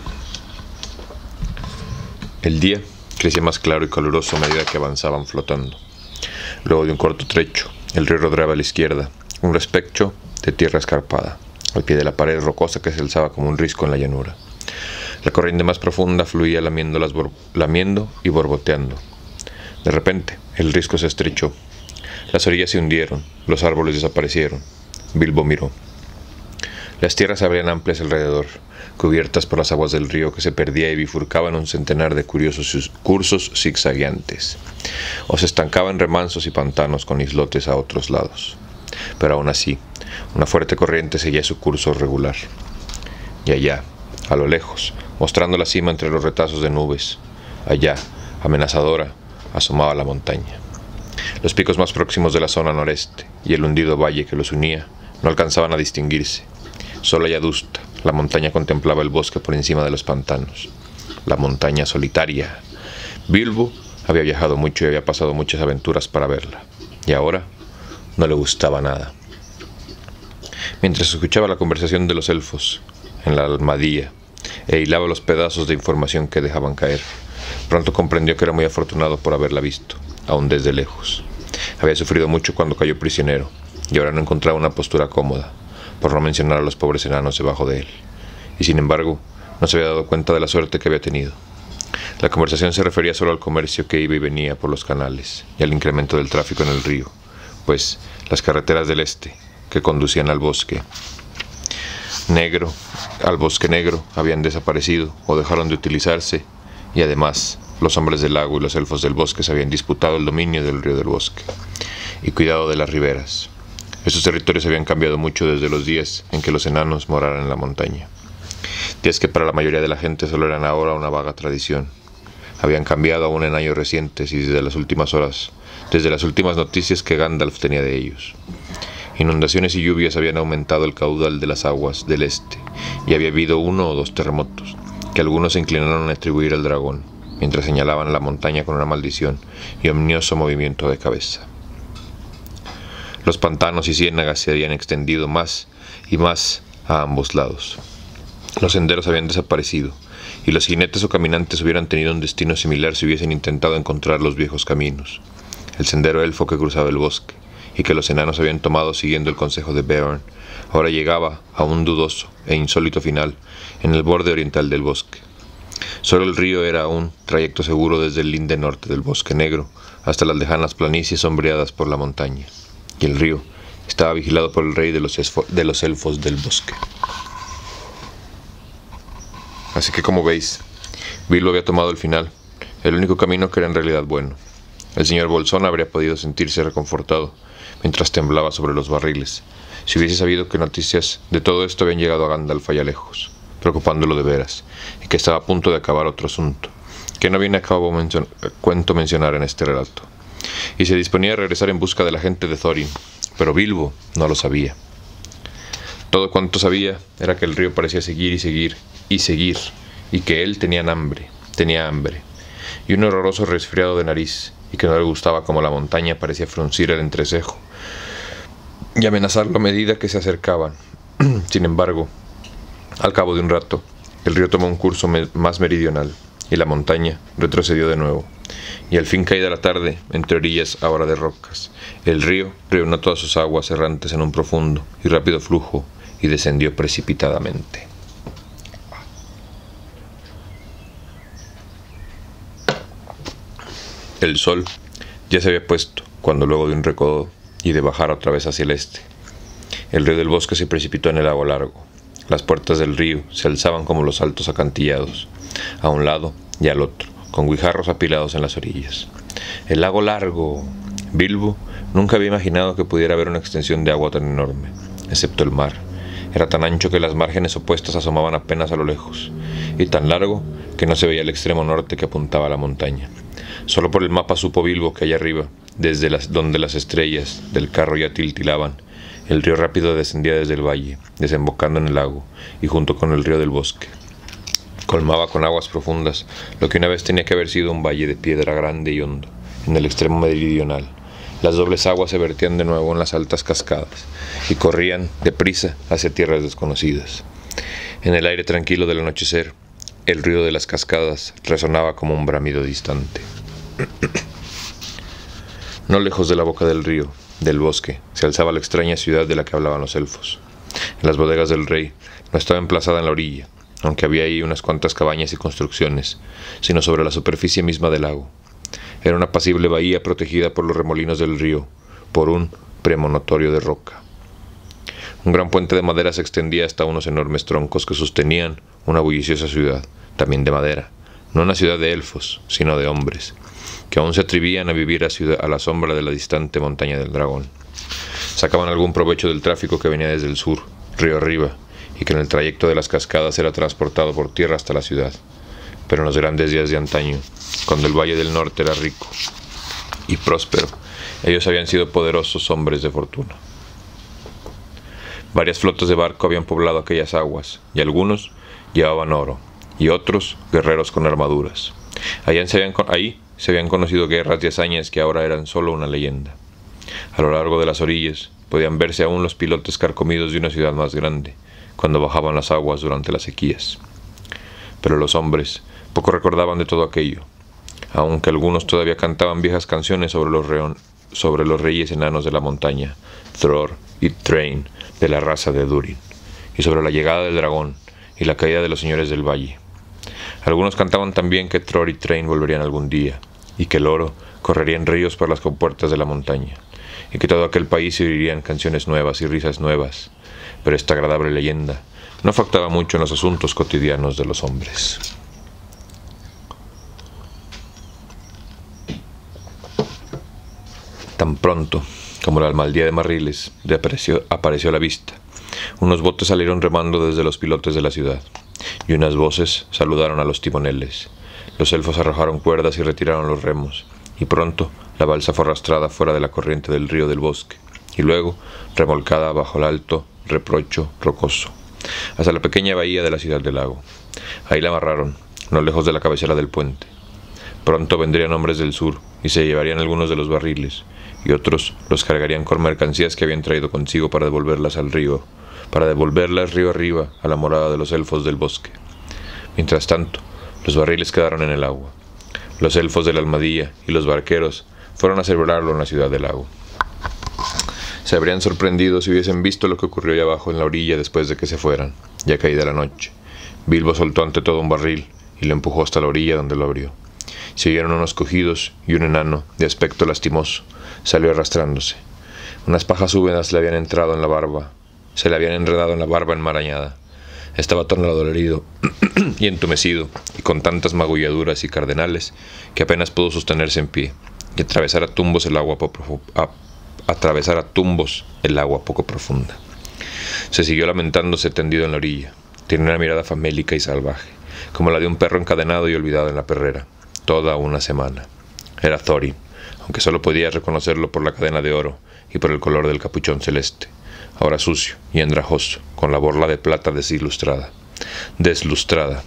[SPEAKER 1] El día crecía más claro y caluroso a medida que avanzaban flotando. Luego de un corto trecho, el río rodeaba a la izquierda un respecho de tierra escarpada, al pie de la pared rocosa que se alzaba como un risco en la llanura. La corriente más profunda fluía lamiendo, las lamiendo y borboteando. De repente, el risco se estrechó. Las orillas se hundieron, los árboles desaparecieron. Bilbo miró. Las tierras se abrían amplias alrededor, cubiertas por las aguas del río que se perdía y bifurcaba en un centenar de curiosos cursos zigzagueantes, o se estancaba en remansos y pantanos con islotes a otros lados. Pero aún así, una fuerte corriente seguía su curso regular. Y allá, a lo lejos, mostrando la cima entre los retazos de nubes, allá, amenazadora, asomaba la montaña. Los picos más próximos de la zona noreste y el hundido valle que los unía no alcanzaban a distinguirse. Sola y adusta, la montaña contemplaba el bosque por encima de los pantanos. La montaña solitaria. Bilbo había viajado mucho y había pasado muchas aventuras para verla. Y ahora no le gustaba nada. Mientras escuchaba la conversación de los elfos en la almadía e hilaba los pedazos de información que dejaban caer, pronto comprendió que era muy afortunado por haberla visto, aún desde lejos. Había sufrido mucho cuando cayó prisionero, y ahora no encontraba una postura cómoda. por no mencionar a los pobres enanos debajo de él, y sin embargo no se había dado cuenta de la suerte que había tenido. La conversación se refería solo al comercio que iba y venía por los canales y al incremento del tráfico en el río, pues las carreteras del este, que conducían al bosque negro, al bosque negro, habían desaparecido o dejaron de utilizarse, y además los hombres del lago y los elfos del bosque se habían disputado el dominio del río del bosque y cuidado de las riberas. Estos territorios habían cambiado mucho desde los días en que los enanos moraran en la montaña. Días que para la mayoría de la gente solo eran ahora una vaga tradición. Habían cambiado aún en años recientes y desde las últimas horas, desde las últimas noticias que Gandalf tenía de ellos. Inundaciones y lluvias habían aumentado el caudal de las aguas del este, y había habido uno o dos terremotos, que algunos se inclinaron a atribuir al dragón, mientras señalaban a la montaña con una maldición y ominoso movimiento de cabeza. Los pantanos y ciénagas se habían extendido más y más a ambos lados. Los senderos habían desaparecido, y los jinetes o caminantes hubieran tenido un destino similar si hubiesen intentado encontrar los viejos caminos. El sendero elfo que cruzaba el bosque, y que los enanos habían tomado siguiendo el consejo de Beorn, ahora llegaba a un dudoso e insólito final en el borde oriental del bosque. Solo el río era un trayecto seguro desde el linde norte del bosque negro hasta las lejanas planicies sombreadas por la montaña, y el río estaba vigilado por el rey de los, de los elfos del bosque. Así que, como veis, Bilbo había tomado el final, el único camino que era en realidad bueno. El señor Bolsón habría podido sentirse reconfortado mientras temblaba sobre los barriles, si hubiese sabido que noticias de todo esto habían llegado a Gandalf allá lejos, preocupándolo de veras, y que estaba a punto de acabar otro asunto, que no viene a cabo mencion cuento mencionar en este relato, y se disponía a regresar en busca de la gente de Thorin, pero Bilbo no lo sabía. Todo cuanto sabía era que el río parecía seguir y seguir y seguir, y que él tenía hambre, tenía hambre, y un horroroso resfriado de nariz, y que no le gustaba como la montaña parecía fruncir el entrecejo y amenazarlo a medida que se acercaban. Sin embargo, al cabo de un rato, el río tomó un curso me más meridional, y la montaña retrocedió de nuevo, y al fin, caída la tarde, entre orillas ahora de rocas, el río reunió todas sus aguas errantes en un profundo y rápido flujo, y descendió precipitadamente. El sol ya se había puesto cuando, luego de un recodo y de bajar otra vez hacia el este, el río del bosque se precipitó en el lago largo. Las puertas del río se alzaban como los altos acantillados, a un lado y al otro, con guijarros apilados en las orillas. El lago largo. Bilbo nunca había imaginado que pudiera haber una extensión de agua tan enorme, excepto el mar. Era tan ancho que las márgenes opuestas asomaban apenas a lo lejos, y tan largo que no se veía el extremo norte que apuntaba a la montaña. Solo por el mapa supo Bilbo que allá arriba, desde las, donde las estrellas del carro ya tiltilaban, el río rápido descendía desde el valle, desembocando en el lago, y junto con el río del bosque colmaba con aguas profundas lo que una vez tenía que haber sido un valle de piedra grande y hondo, en el extremo meridional. Las dobles aguas se vertían de nuevo en las altas cascadas, y corrían deprisa hacia tierras desconocidas. En el aire tranquilo del anochecer, el ruido de las cascadas resonaba como un bramido distante. No lejos de la boca del río, del bosque, se alzaba la extraña ciudad de la que hablaban los elfos. Las bodegas del rey no estaba emplazada en la orilla, aunque había ahí unas cuantas cabañas y construcciones, sino sobre la superficie misma del lago. Era una apacible bahía protegida por los remolinos del río, por un premonitorio de roca. Un gran puente de madera se extendía hasta unos enormes troncos que sostenían una bulliciosa ciudad, también de madera, no una ciudad de elfos, sino de hombres, que aún se atrevían a vivir a, ciudad, a la sombra de la distante montaña del dragón. Sacaban algún provecho del tráfico que venía desde el sur, río arriba, y que en el trayecto de las cascadas era transportado por tierra hasta la ciudad. Pero en los grandes días de antaño, cuando el valle del norte era rico y próspero, ellos habían sido poderosos hombres de fortuna. Varias flotas de barco habían poblado aquellas aguas, y algunos llevaban oro, y otros guerreros con armaduras. Allá se habían, ahí se habían conocido guerras y hazañas que ahora eran solo una leyenda. A lo largo de las orillas podían verse aún los pilotes carcomidos de una ciudad más grande, cuando bajaban las aguas durante las sequías. Pero los hombres poco recordaban de todo aquello, aunque algunos todavía cantaban viejas canciones sobre los, reon, sobre los reyes enanos de la montaña, Thror y Thrain de la raza de Durin, y sobre la llegada del dragón y la caída de los señores del valle. Algunos cantaban también que Tror y Thrain volverían algún día, y que el oro correría en ríos por las compuertas de la montaña, y que todo aquel país se oirían canciones nuevas y risas nuevas, pero esta agradable leyenda no afectaba mucho en los asuntos cotidianos de los hombres. Tan pronto como la almaldía de Marriles apareció, apareció a la vista, unos botes salieron remando desde los pilotes de la ciudad, y unas voces saludaron a los timoneles. Los elfos arrojaron cuerdas y retiraron los remos, y pronto la balsa fue arrastrada fuera de la corriente del río del bosque, y luego remolcada bajo el alto reprocho rocoso, hasta la pequeña bahía de la ciudad del lago. Ahí la amarraron, no lejos de la cabecera del puente. Pronto vendrían hombres del sur, y se llevarían algunos de los barriles, y otros los cargarían con mercancías que habían traído consigo para devolverlas al río, para devolverlas río arriba a la morada de los elfos del bosque. Mientras tanto, los barriles quedaron en el agua. Los elfos de la almadía y los barqueros fueron a celebrarlo en la ciudad del lago. Se habrían sorprendido si hubiesen visto lo que ocurrió allá abajo en la orilla después de que se fueran, ya caída la noche. Bilbo soltó ante todo un barril y lo empujó hasta la orilla, donde lo abrió. Se oyeron unos cogidos y un enano, de aspecto lastimoso, salió arrastrándose. Unas pajas húmedas le habían entrado en la barba, se le habían enredado en la barba enmarañada. Estaba tan dolorido y entumecido, y con tantas magulladuras y cardenales, que apenas pudo sostenerse en pie, y atravesar a tumbos el agua poco, a, atravesar a tumbos el agua poco profunda. Se siguió lamentándose tendido en la orilla. Tenía una mirada famélica y salvaje, como la de un perro encadenado y olvidado en la perrera, toda una semana. Era Thorin, aunque solo podía reconocerlo por la cadena de oro y por el color del capuchón celeste, ahora sucio y andrajoso, con la borla de plata desilustrada, deslustrada.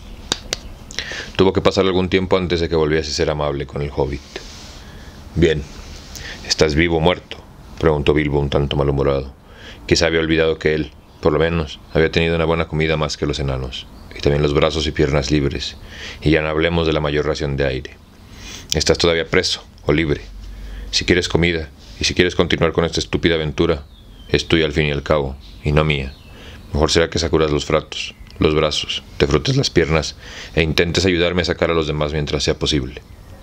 [SPEAKER 1] Tuvo que pasar algún tiempo antes de que volviese a ser amable con el hobbit. «Bien, ¿estás vivo o muerto?», preguntó Bilbo un tanto malhumorado. Quizá había olvidado que él, por lo menos, había tenido una buena comida más que los enanos, y también los brazos y piernas libres, y ya no hablemos de la mayor ración de aire. «¿Estás todavía preso o libre? Si quieres comida, y si quieres continuar con esta estúpida aventura, es tuya al fin y al cabo, y no mía. Mejor será que sacudas los fratos, los brazos, te frotes las piernas, e intentes ayudarme a sacar a los demás mientras sea posible».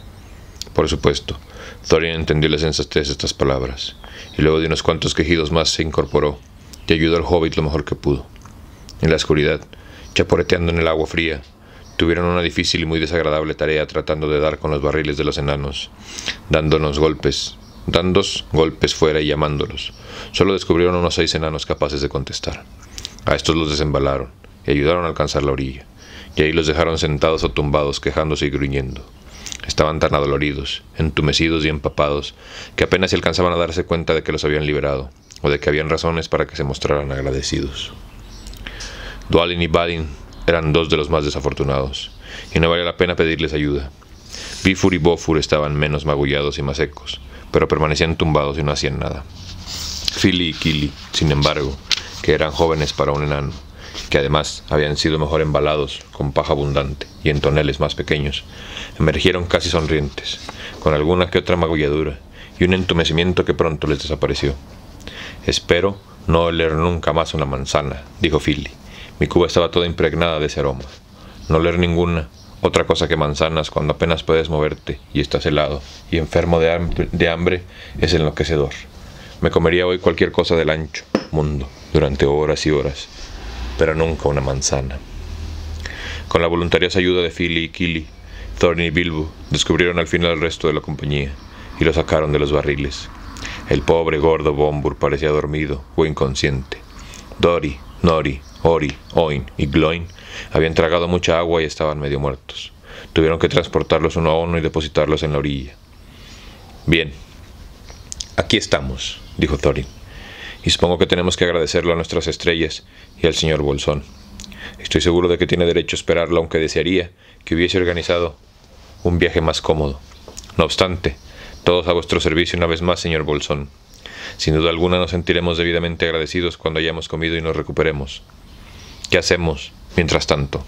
[SPEAKER 1] Por supuesto, Thorin entendió la sensatez de estas palabras, y luego de unos cuantos quejidos más se incorporó, y ayudó al hobbit lo mejor que pudo. En la oscuridad, chaporeteando en el agua fría, tuvieron una difícil y muy desagradable tarea tratando de dar con los barriles de los enanos, dándonos golpes, dándos golpes fuera y llamándolos. Solo descubrieron unos seis enanos capaces de contestar. A estos los desembalaron y ayudaron a alcanzar la orilla, y ahí los dejaron sentados o tumbados, quejándose y gruñendo. Estaban tan adoloridos, entumecidos y empapados, que apenas se alcanzaban a darse cuenta de que los habían liberado, o de que habían razones para que se mostraran agradecidos. Dwalin y Balin eran dos de los más desafortunados, y no valía la pena pedirles ayuda. Bifur y Bofur estaban menos magullados y más secos, pero permanecían tumbados y no hacían nada. Fili y Kili, sin embargo, que eran jóvenes para un enano, que además habían sido mejor embalados, con paja abundante y en toneles más pequeños, emergieron casi sonrientes, con alguna que otra magulladura y un entumecimiento que pronto les desapareció. «Espero no oler nunca más una manzana», dijo Fili. Mi cuba estaba toda impregnada de ese aroma. No oler ninguna otra cosa que manzanas cuando apenas puedes moverte y estás helado y enfermo de hambre, de hambre es enloquecedor. Me comería hoy cualquier cosa del ancho mundo durante horas y horas, pero nunca una manzana. Con la voluntariosa ayuda de Fili y Kili, Thorin y Bilbo descubrieron al final el resto de la compañía y lo sacaron de los barriles. El pobre gordo Bombur parecía dormido o inconsciente. Dori, Nori, Ori, Oin y Gloin habían tragado mucha agua y estaban medio muertos. Tuvieron que transportarlos uno a uno y depositarlos en la orilla. «Bien, aquí estamos», dijo Thorin, «y supongo que tenemos que agradecerlo a nuestras estrellas y al señor Bolsón. Estoy seguro de que tiene derecho a esperarlo, aunque desearía que hubiese organizado un viaje más cómodo. No obstante, todos a vuestro servicio una vez más, señor Bolsón. Sin duda alguna nos sentiremos debidamente agradecidos cuando hayamos comido y nos recuperemos. ¿Qué hacemos mientras tanto?»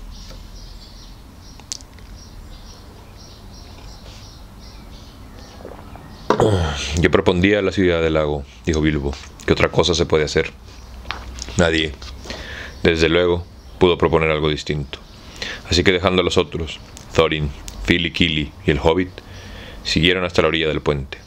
[SPEAKER 1] Yo propondría a la ciudad del lago, dijo Bilbo. ¿Qué otra cosa se puede hacer? Nadie, desde luego, pudo proponer algo distinto. Así que dejando a los otros, Thorin, Fili Kili y el Hobbit, siguieron hasta la orilla del puente.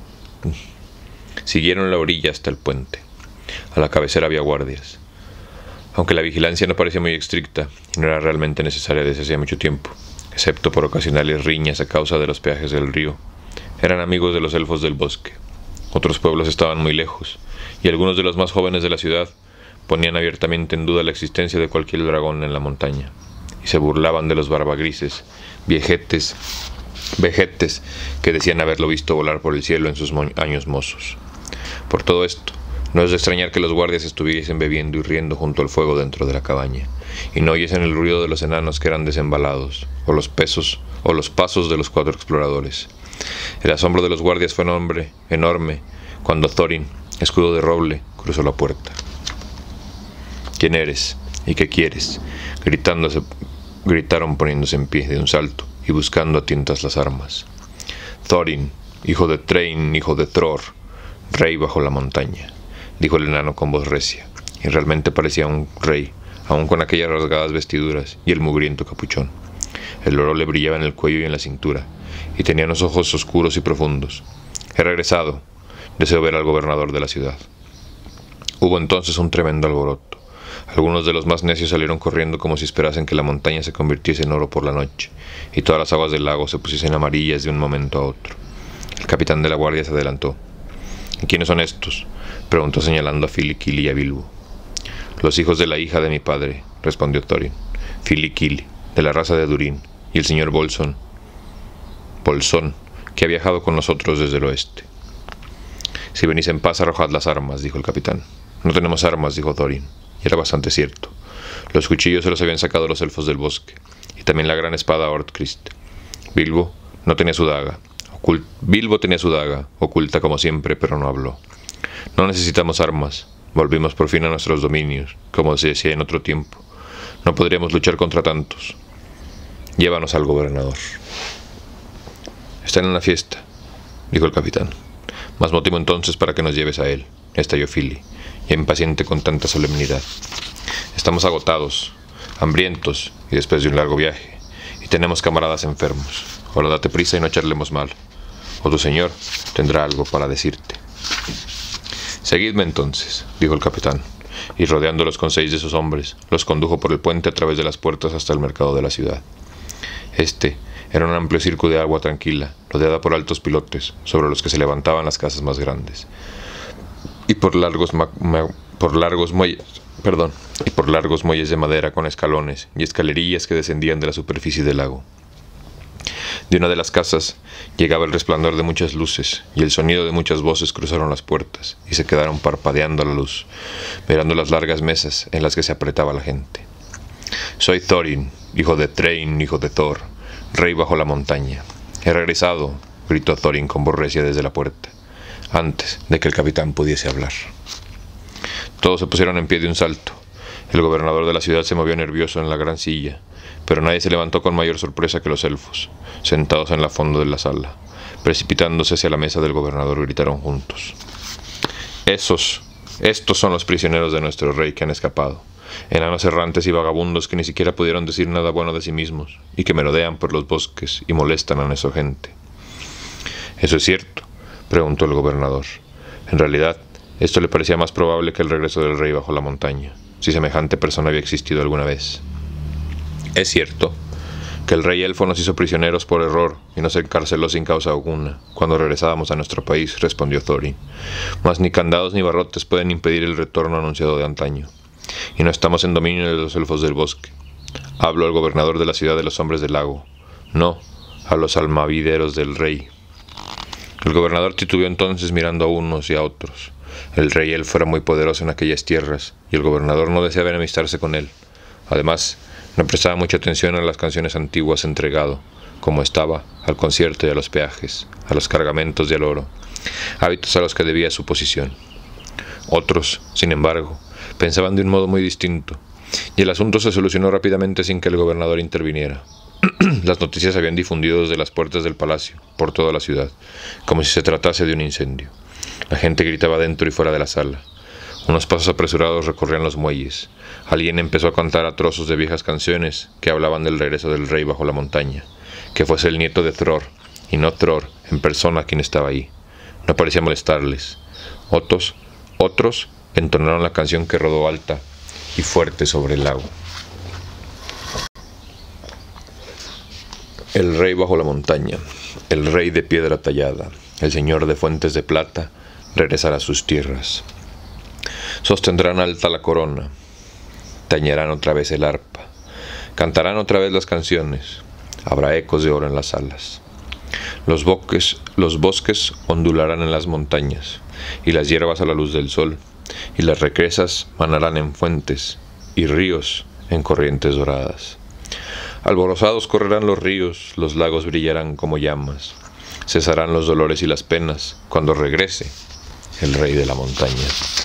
[SPEAKER 1] Siguieron la orilla hasta el puente. A la cabecera había guardias. Aunque la vigilancia no parecía muy estricta y no era realmente necesaria desde hacía mucho tiempo, excepto por ocasionales riñas a causa de los peajes del río, eran amigos de los elfos del bosque. Otros pueblos estaban muy lejos, y algunos de los más jóvenes de la ciudad ponían abiertamente en duda la existencia de cualquier dragón en la montaña, y se burlaban de los barbagrises, viejetes, vejetes que decían haberlo visto volar por el cielo en sus años mozos. Por todo esto, no es de extrañar que los guardias estuviesen bebiendo y riendo junto al fuego dentro de la cabaña, y no oyesen el ruido de los enanos que eran desembalados, o los pesos, o los pasos de los cuatro exploradores. El asombro de los guardias fue enorme, enorme, cuando Thorin, escudo de roble, cruzó la puerta. ¿Quién eres? ¿Y qué quieres? Gritándose, gritaron poniéndose en pie de un salto y buscando a tientas las armas. Thorin, hijo de Thrain, hijo de Tror, rey bajo la montaña, dijo el enano con voz recia, y realmente parecía un rey, aun con aquellas rasgadas vestiduras y el mugriento capuchón. El oro le brillaba en el cuello y en la cintura, y tenía unos ojos oscuros y profundos. He regresado. Deseo ver al gobernador de la ciudad. Hubo entonces un tremendo alboroto. Algunos de los más necios salieron corriendo como si esperasen que la montaña se convirtiese en oro por la noche, y todas las aguas del lago se pusiesen amarillas de un momento a otro. El capitán de la guardia se adelantó. ¿Y quiénes son estos?, preguntó señalando a Fili Kili y a Bilbo. Los hijos de la hija de mi padre, respondió Thorin. Fili Kili, de la raza de Durin, y el señor Bolson, Bolsón, que ha viajado con nosotros desde el oeste. Si venís en paz, arrojad las armas, dijo el capitán. No tenemos armas, dijo Thorin, y era bastante cierto. Los cuchillos se los habían sacado los elfos del bosque, y también la gran espada Ortkrist. Bilbo no tenía su daga. Ocult Bilbo tenía su daga, oculta como siempre, pero no habló. No necesitamos armas. Volvimos por fin a nuestros dominios, como se decía en otro tiempo. No podríamos luchar contra tantos. Llévanos al gobernador. Está en una fiesta, dijo el capitán. Más motivo entonces para que nos lleves a él, estalló Fili, ya impaciente con tanta solemnidad. Estamos agotados, hambrientos y después de un largo viaje, y tenemos camaradas enfermos. Ahora date prisa y no charlemos mal, o tu señor tendrá algo para decirte. Seguidme entonces, dijo el capitán, y rodeándolos con seis de sus hombres, los condujo por el puente a través de las puertas hasta el mercado de la ciudad. Este era un amplio circo de agua tranquila, rodeada por altos pilotes, sobre los que se levantaban las casas más grandes, y por largos, ma ma por largos muelles, perdón, y por largos muelles de madera con escalones y escalerillas que descendían de la superficie del lago. De una de las casas llegaba el resplandor de muchas luces, y el sonido de muchas voces cruzaron las puertas, y se quedaron parpadeando a la luz, mirando las largas mesas en las que se apretaba la gente. Soy Thorin, hijo de Thrain, hijo de Thor, rey bajo la montaña. He regresado, gritó Thorin con voz recia desde la puerta, antes de que el capitán pudiese hablar. Todos se pusieron en pie de un salto. El gobernador de la ciudad se movió nervioso en la gran silla, pero nadie se levantó con mayor sorpresa que los elfos, sentados en la fondo de la sala. Precipitándose hacia la mesa del gobernador, gritaron juntos. Esos, estos son los prisioneros de nuestro rey que han escapado. Enanos errantes y vagabundos que ni siquiera pudieron decir nada bueno de sí mismos, y que merodean por los bosques y molestan a nuestra gente. ¿Eso es cierto?, preguntó el gobernador. En realidad, esto le parecía más probable que el regreso del rey bajo la montaña, si semejante persona había existido alguna vez. Es cierto que el rey elfo nos hizo prisioneros por error y nos encarceló sin causa alguna cuando regresábamos a nuestro país, respondió Thorin. Mas ni candados ni barrotes pueden impedir el retorno anunciado de antaño, y no estamos en dominio de los elfos del bosque. Hablo al gobernador de la ciudad de los hombres del lago, no a los almavideros del rey. El gobernador titubeó entonces mirando a unos y a otros. El rey elfo era muy poderoso en aquellas tierras, y el gobernador no deseaba enemistarse con él. Además, no prestaba mucha atención a las canciones antiguas entregado, como estaba, al concierto y a los peajes, a los cargamentos y al oro, hábitos a los que debía su posición. Otros, sin embargo, pensaban de un modo muy distinto, y el asunto se solucionó rápidamente sin que el gobernador interviniera. Las noticias se habían difundido desde las puertas del palacio, por toda la ciudad, como si se tratase de un incendio. La gente gritaba dentro y fuera de la sala. Unos pasos apresurados recorrían los muelles. Alguien empezó a cantar a trozos de viejas canciones que hablaban del regreso del rey bajo la montaña, que fuese el nieto de Thror, y no Thror en persona quien estaba ahí. No parecía molestarles. Otros, otros entonaron la canción que rodó alta y fuerte sobre el lago. El rey bajo la montaña, el rey de piedra tallada, el señor de fuentes de plata, regresará a sus tierras. Sostendrán alta la corona, tañerán otra vez el arpa, cantarán otra vez las canciones, habrá ecos de oro en las alas. Los bosques, los bosques ondularán en las montañas, y las hierbas a la luz del sol, y las represas manarán en fuentes, y ríos en corrientes doradas. Alborozados correrán los ríos, los lagos brillarán como llamas, cesarán los dolores y las penas cuando regrese el rey de la montaña.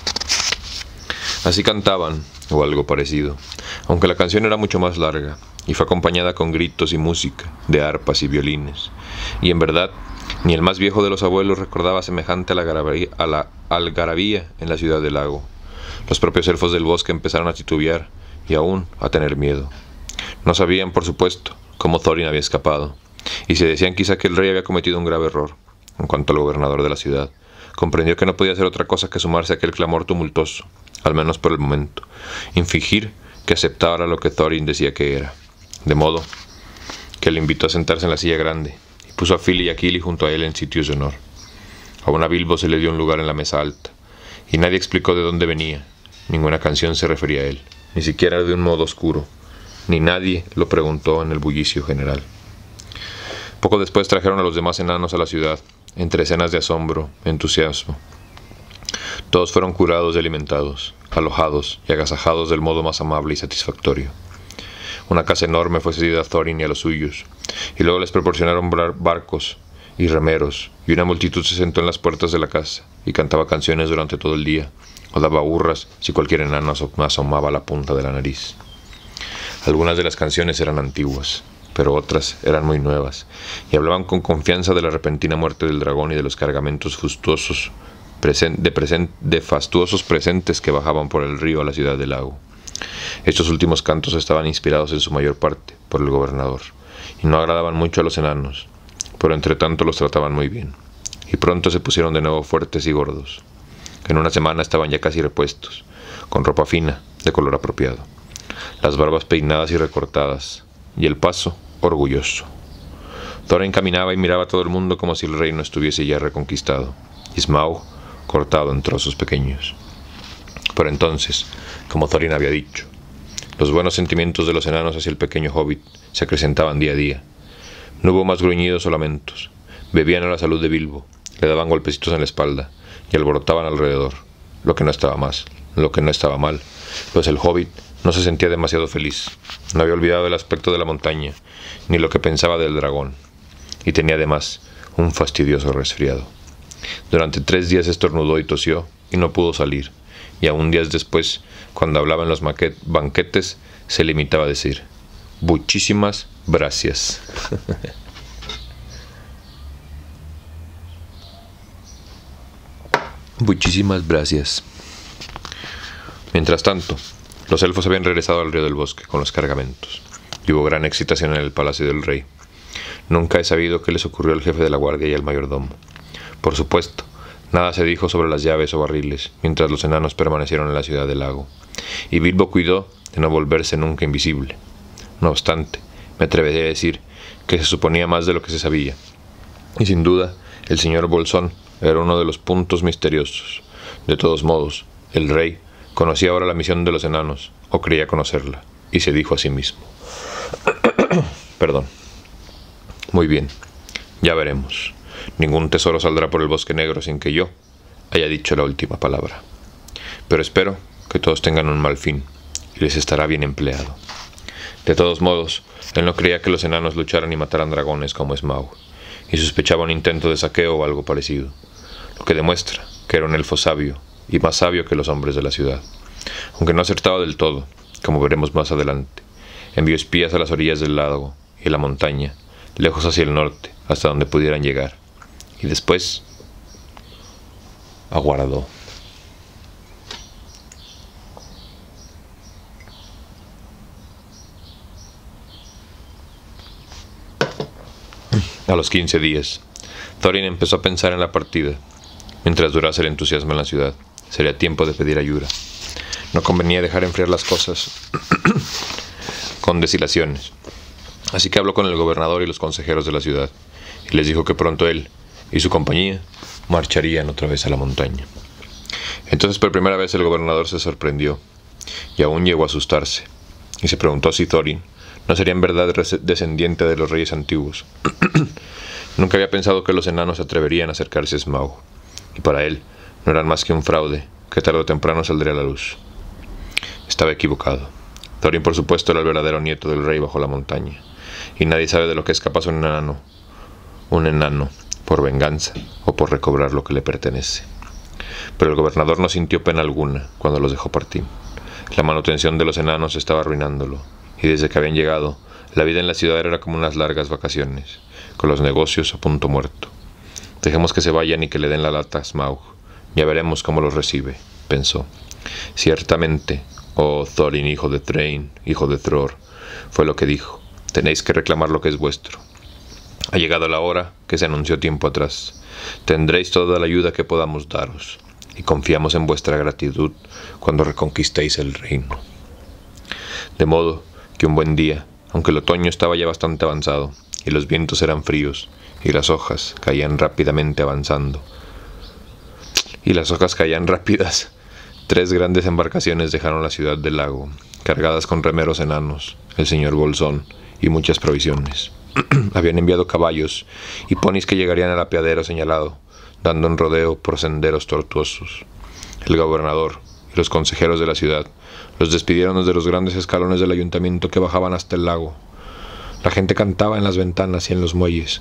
[SPEAKER 1] Así cantaban, o algo parecido, aunque la canción era mucho más larga, y fue acompañada con gritos y música, de arpas y violines, y en verdad, ni el más viejo de los abuelos recordaba semejante algarabía, a la algarabía en la ciudad del lago. Los propios elfos del bosque empezaron a titubear, y aún a tener miedo. No sabían, por supuesto, cómo Thorin había escapado, y se decían quizá que el rey había cometido un grave error. En cuanto al gobernador de la ciudad, comprendió que no podía hacer otra cosa que sumarse a aquel clamor tumultuoso, al menos por el momento, y fingir que aceptara lo que Thorin decía que era. De modo que le invitó a sentarse en la silla grande, y puso a Fili y a Kili junto a él en sitios de honor. Aún a Bilbo se le dio un lugar en la mesa alta, y nadie explicó de dónde venía. Ninguna canción se refería a él, ni siquiera de un modo oscuro, ni nadie lo preguntó en el bullicio general. Poco después trajeron a los demás enanos a la ciudad, entre escenas de asombro, entusiasmo. Todos fueron curados y alimentados, alojados y agasajados del modo más amable y satisfactorio. Una casa enorme fue cedida a Thorin y a los suyos, y luego les proporcionaron barcos y remeros, y una multitud se sentó en las puertas de la casa y cantaba canciones durante todo el día, o daba hurras si cualquier enano asomaba la punta de la nariz. Algunas de las canciones eran antiguas, pero otras eran muy nuevas, y hablaban con confianza de la repentina muerte del dragón y de los cargamentos fastuosos, de, present, de fastuosos presentes que bajaban por el río a la ciudad del lago. Estos últimos cantos estaban inspirados en su mayor parte por el gobernador, y no agradaban mucho a los enanos, pero entre tanto los trataban muy bien, y pronto se pusieron de nuevo fuertes y gordos. En una semana estaban ya casi repuestos, con ropa fina, de color apropiado, las barbas peinadas y recortadas, y el paso orgulloso. Thorin caminaba y miraba a todo el mundo como si el reino estuviese ya reconquistado, y Smaug cortado en trozos pequeños. Pero entonces, como Thorin había dicho, los buenos sentimientos de los enanos hacia el pequeño hobbit se acrecentaban día a día. No hubo más gruñidos o lamentos. Bebían a la salud de Bilbo, le daban golpecitos en la espalda y alborotaban alrededor, lo que no estaba más, lo que no estaba mal, pues el hobbit no se sentía demasiado feliz, no había olvidado el aspecto de la montaña, ni lo que pensaba del dragón, y tenía además un fastidioso resfriado. Durante tres días estornudó y tosió, y no pudo salir, y aún días después, cuando hablaba en los banquetes, se limitaba a decir: «Muchísimas gracias». Muchísimas gracias. Mientras tanto, los elfos habían regresado al río del bosque con los cargamentos, y hubo gran excitación en el palacio del rey. Nunca he sabido qué les ocurrió al jefe de la guardia y al mayordomo. Por supuesto, nada se dijo sobre las llaves o barriles, mientras los enanos permanecieron en la ciudad del lago, y Bilbo cuidó de no volverse nunca invisible. No obstante, me atrevería a decir que se suponía más de lo que se sabía, y sin duda, el señor Bolsón era uno de los puntos misteriosos. De todos modos, el rey conocía ahora la misión de los enanos, o creía conocerla, y se dijo a sí mismo: Perdón. Muy bien, ya veremos. Ningún tesoro saldrá por el bosque negro sin que yo haya dicho la última palabra. Pero espero que todos tengan un mal fin, y les estará bien empleado. De todos modos, él no creía que los enanos lucharan y mataran dragones como Smaug, y sospechaba un intento de saqueo o algo parecido, lo que demuestra que era un elfo sabio, y más sabio que los hombres de la ciudad. Aunque no acertaba del todo, como veremos más adelante, envió espías a las orillas del lago, y la montaña, lejos hacia el norte, hasta donde pudieran llegar. Y después aguardó. A los quince días, Thorin empezó a pensar en la partida. Mientras durase el entusiasmo en la ciudad, sería tiempo de pedir ayuda. No convenía dejar enfriar las cosas con deshilaciones. Así que habló con el gobernador y los consejeros de la ciudad, y les dijo que pronto él y su compañía marcharían otra vez a la montaña. Entonces por primera vez el gobernador se sorprendió, y aún llegó a asustarse, y se preguntó si Thorin no sería en verdad descendiente de los reyes antiguos. Nunca había pensado que los enanos se atreverían a acercarse a Smaug, y para él no eran más que un fraude que tarde o temprano saldría a la luz. Estaba equivocado. Thorin, por supuesto, era el verdadero nieto del rey bajo la montaña, y nadie sabe de lo que es capaz un enano, un enano, por venganza o por recobrar lo que le pertenece. Pero el gobernador no sintió pena alguna cuando los dejó partir. La manutención de los enanos estaba arruinándolo, y desde que habían llegado, la vida en la ciudad era como unas largas vacaciones, con los negocios a punto muerto. Dejemos que se vayan y que le den la lata a Smaug. Ya veremos cómo los recibe, pensó. Ciertamente, oh Thorin, hijo de Thrain, hijo de Thror, fue lo que dijo. Tenéis que reclamar lo que es vuestro. Ha llegado la hora que se anunció tiempo atrás. Tendréis toda la ayuda que podamos daros, y confiamos en vuestra gratitud cuando reconquistéis el reino. De modo que un buen día, aunque el otoño estaba ya bastante avanzado, y los vientos eran fríos, y las hojas caían rápidamente avanzando, y las hojas caían rápidas, tres grandes embarcaciones dejaron la ciudad del lago, cargadas con remeros enanos, el señor Bolsón y muchas provisiones. Habían enviado caballos y ponis que llegarían al apeadero señalado, dando un rodeo por senderos tortuosos. El gobernador y los consejeros de la ciudad los despidieron desde los grandes escalones del ayuntamiento que bajaban hasta el lago. La gente cantaba en las ventanas y en los muelles.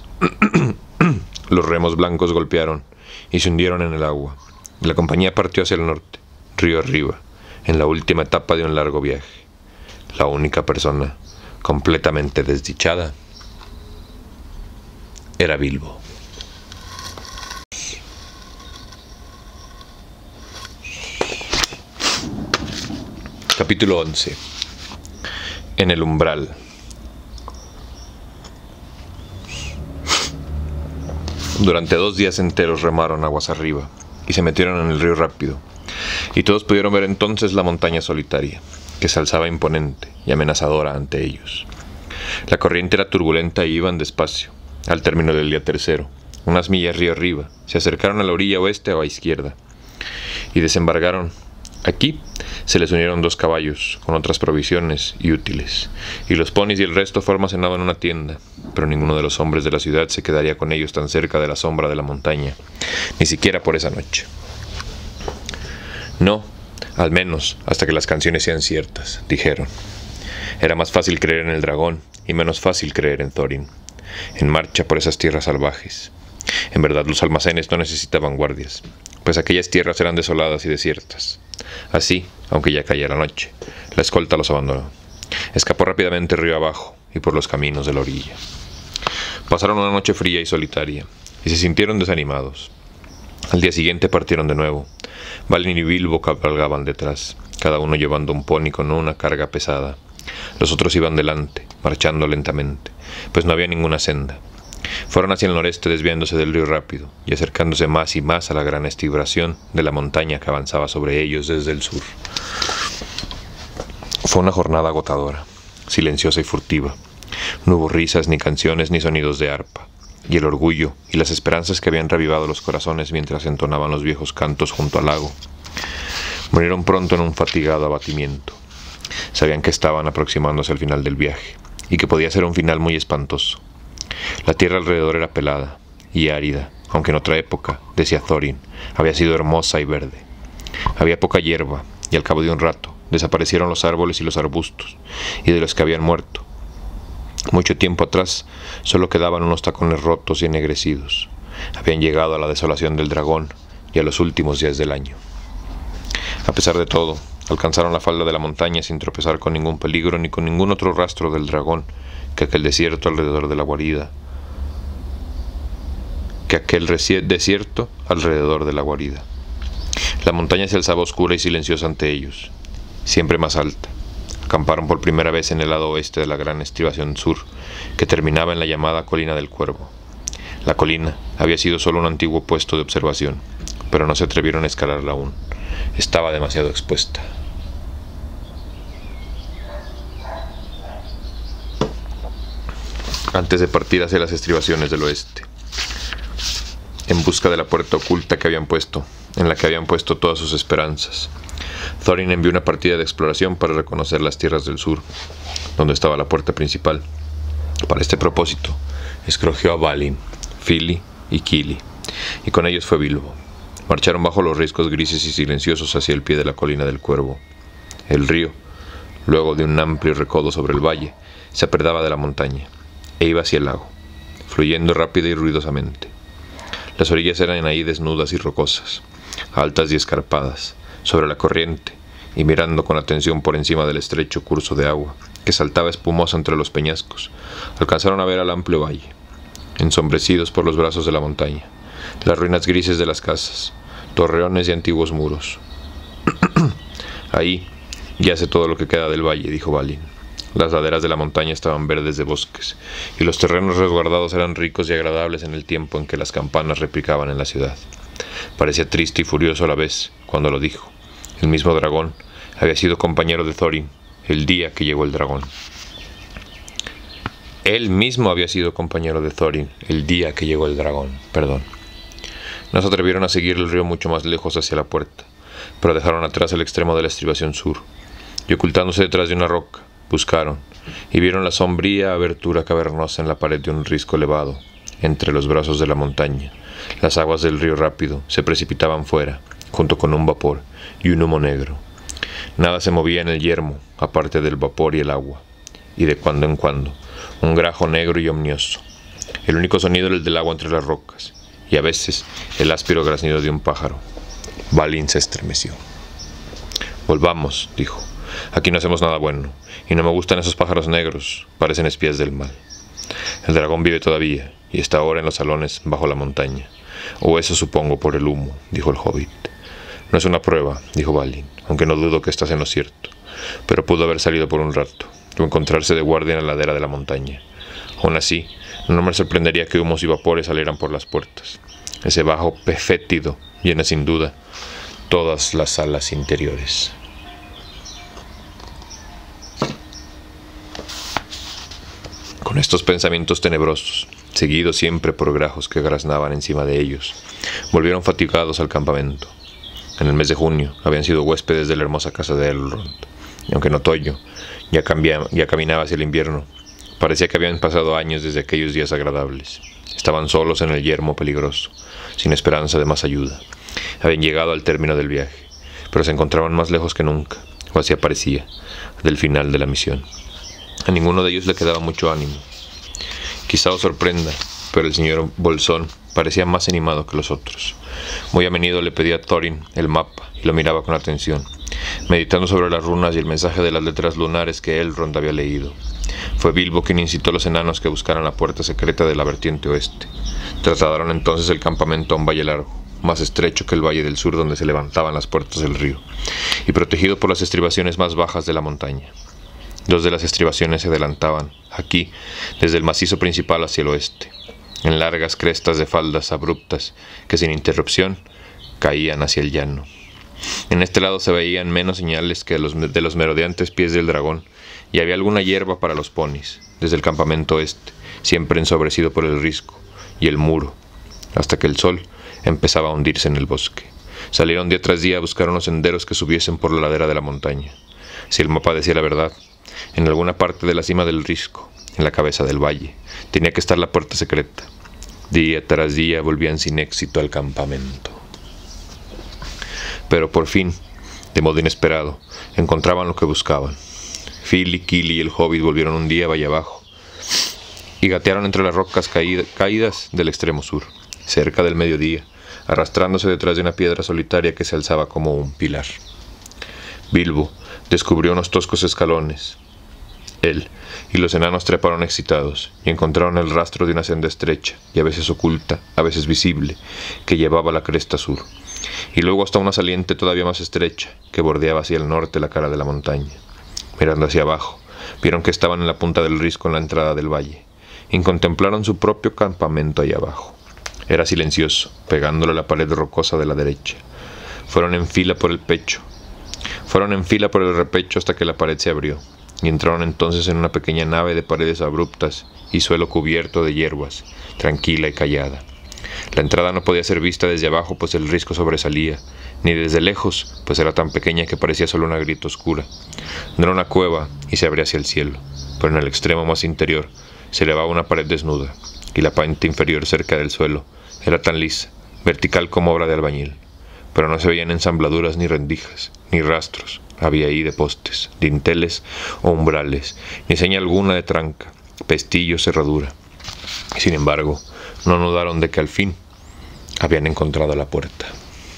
[SPEAKER 1] Los remos blancos golpearon y se hundieron en el agua, y la compañía partió hacia el norte, río arriba, en la última etapa de un largo viaje. La única persona completamente desdichada era Bilbo. Capítulo once. En el umbral. Durante dos días enteros remaron aguas arriba y se metieron en el río rápido, y todos pudieron ver entonces la montaña solitaria, que se alzaba imponente y amenazadora ante ellos. La corriente era turbulenta y iban despacio. Al término del día tercero, unas millas río arriba, se acercaron a la orilla oeste o a izquierda, y desembarcaron. Aquí se les unieron dos caballos, con otras provisiones y útiles, y los ponis y el resto fue almacenado en una tienda, pero ninguno de los hombres de la ciudad se quedaría con ellos tan cerca de la sombra de la montaña, ni siquiera por esa noche. No, al menos hasta que las canciones sean ciertas, dijeron. Era más fácil creer en el dragón y menos fácil creer en Thorin, en marcha por esas tierras salvajes. En verdad los almacenes no necesitaban guardias, pues aquellas tierras eran desoladas y desiertas. Así, aunque ya caía la noche, la escolta los abandonó. Escapó rápidamente río abajo y por los caminos de la orilla. Pasaron una noche fría y solitaria, y se sintieron desanimados. Al día siguiente partieron de nuevo. Balin y Bilbo cabalgaban detrás, cada uno llevando un pony con una carga pesada. Los otros iban delante, marchando lentamente, pues no había ninguna senda. Fueron hacia el noreste desviándose del río rápido y acercándose más y más a la gran estribación de la montaña que avanzaba sobre ellos desde el sur. Fue una jornada agotadora, silenciosa y furtiva. No hubo risas, ni canciones, ni sonidos de arpa, y el orgullo y las esperanzas que habían revivado los corazones mientras entonaban los viejos cantos junto al lago murieron pronto en un fatigado abatimiento. Sabían que estaban aproximándose al final del viaje, y que podía ser un final muy espantoso. La tierra alrededor era pelada y árida, aunque en otra época, decía Thorin, había sido hermosa y verde. Había poca hierba, y al cabo de un rato desaparecieron los árboles y los arbustos, y de los que habían muerto. Mucho tiempo atrás solo quedaban unos tacones rotos y ennegrecidos. Habían llegado a la desolación del dragón y a los últimos días del año. A pesar de todo, Alcanzaron la falda de la montaña sin tropezar con ningún peligro ni con ningún otro rastro del dragón que aquel desierto alrededor de la guarida. Que aquel desierto alrededor de la guarida. La montaña se alzaba oscura y silenciosa ante ellos, siempre más alta. Acamparon por primera vez en el lado oeste de la gran estribación sur, que terminaba en la llamada Colina del Cuervo. La colina había sido solo un antiguo puesto de observación, pero no se atrevieron a escalarla aún. Estaba demasiado expuesta. Antes de partir hacia las estribaciones del oeste, en busca de la puerta oculta que habían puesto, en la que habían puesto todas sus esperanzas, Thorin envió una partida de exploración para reconocer las tierras del sur, donde estaba la puerta principal. Para este propósito, escogió a Balin, Fili y Kili, y con ellos fue Bilbo. Marcharon bajo los riscos grises y silenciosos hacia el pie de la colina del Cuervo. El río, luego de un amplio recodo sobre el valle, se aperdaba de la montaña e iba hacia el lago, fluyendo rápida y ruidosamente. Las orillas eran ahí desnudas y rocosas, altas y escarpadas, sobre la corriente, y mirando con atención por encima del estrecho curso de agua, que saltaba espumosa entre los peñascos, alcanzaron a ver al amplio valle, ensombrecidos por los brazos de la montaña, las ruinas grises de las casas, torreones y antiguos muros. Ahí yace todo lo que queda del valle, dijo Balin. Las laderas de la montaña estaban verdes de bosques, y los terrenos resguardados eran ricos y agradables en el tiempo en que las campanas repicaban en la ciudad. Parecía triste y furioso a la vez cuando lo dijo. El mismo dragón había sido compañero de Thorin el día que llegó el dragón. Él mismo había sido compañero de Thorin el día que llegó el dragón, perdón. No se atrevieron a seguir el río mucho más lejos hacia la puerta, pero dejaron atrás el extremo de la estribación sur, y ocultándose detrás de una roca, buscaron, y vieron la sombría abertura cavernosa en la pared de un risco elevado, entre los brazos de la montaña. Las aguas del río rápido se precipitaban fuera, junto con un vapor y un humo negro. Nada se movía en el yermo, aparte del vapor y el agua, y de cuando en cuando, un grajo negro y omnioso. El único sonido era el del agua entre las rocas, y a veces el áspero graznido de un pájaro. Balin se estremeció. Volvamos, dijo. Aquí no hacemos nada bueno, y no me gustan esos pájaros negros, parecen espías del mal. El dragón vive todavía, y está ahora en los salones bajo la montaña. O eso supongo por el humo, dijo el hobbit. No es una prueba, dijo Balin, aunque no dudo que estás en lo cierto. Pero pudo haber salido por un rato, o encontrarse de guardia en la ladera de la montaña. Aún así, no me sorprendería que humos y vapores salieran por las puertas. Ese bajo fétido llena sin duda todas las salas interiores. Con estos pensamientos tenebrosos, seguidos siempre por grajos que graznaban encima de ellos, volvieron fatigados al campamento. En el mes de junio habían sido huéspedes de la hermosa casa de Elrond, y aunque en otoño ya, cambiaba, ya caminaba hacia el invierno, parecía que habían pasado años desde aquellos días agradables. Estaban solos en el yermo peligroso, sin esperanza de más ayuda. Habían llegado al término del viaje, pero se encontraban más lejos que nunca, o así parecía, del final de la misión. A ninguno de ellos le quedaba mucho ánimo. Quizá os sorprenda, pero el señor Bolsón parecía más animado que los otros. Muy a menudo le pedía a Thorin el mapa y lo miraba con atención, meditando sobre las runas y el mensaje de las letras lunares que Elrond había leído. Fue Bilbo quien incitó a los enanos que buscaran la puerta secreta de la vertiente oeste. Trasladaron entonces el campamento a un valle largo, más estrecho que el valle del sur donde se levantaban las puertas del río, y protegido por las estribaciones más bajas de la montaña. Dos de las estribaciones se adelantaban, aquí, desde el macizo principal hacia el oeste, en largas crestas de faldas abruptas que sin interrupción caían hacia el llano. En este lado se veían menos señales que los, de los merodeantes pies del dragón, y había alguna hierba para los ponis, desde el campamento oeste, siempre ensobrecido por el risco y el muro, hasta que el sol empezaba a hundirse en el bosque. Salieron día tras día a buscar unos senderos que subiesen por la ladera de la montaña. Si el mapa decía la verdad, en alguna parte de la cima del risco, en la cabeza del valle, tenía que estar la puerta secreta. Día tras día volvían sin éxito al campamento. Pero por fin, de modo inesperado, encontraban lo que buscaban. Fili, Kili y el hobbit volvieron un día valle abajo y gatearon entre las rocas caída, caídas del extremo sur, cerca del mediodía, arrastrándose detrás de una piedra solitaria que se alzaba como un pilar. Bilbo descubrió unos toscos escalones. Él y los enanos treparon excitados y encontraron el rastro de una senda estrecha y a veces oculta, a veces visible, que llevaba a la cresta sur, y luego hasta una saliente todavía más estrecha que bordeaba hacia el norte la cara de la montaña. Mirando hacia abajo, vieron que estaban en la punta del risco en la entrada del valle, y contemplaron su propio campamento ahí abajo. Era silencioso, pegándole a la pared rocosa de la derecha. Fueron en fila por el pecho. Fueron en fila por el repecho hasta que la pared se abrió, y entraron entonces en una pequeña nave de paredes abruptas y suelo cubierto de hierbas, tranquila y callada. La entrada no podía ser vista desde abajo, pues el risco sobresalía, ni desde lejos, pues era tan pequeña que parecía solo una grieta oscura. No era una cueva y se abría hacia el cielo, pero en el extremo más interior se elevaba una pared desnuda, y la parte inferior cerca del suelo era tan lisa, vertical como obra de albañil, pero no se veían ensambladuras ni rendijas, ni rastros había ahí de postes, dinteles o umbrales, ni seña alguna de tranca, pestillo o cerradura. Sin embargo, no dudaron de que al fin habían encontrado la puerta.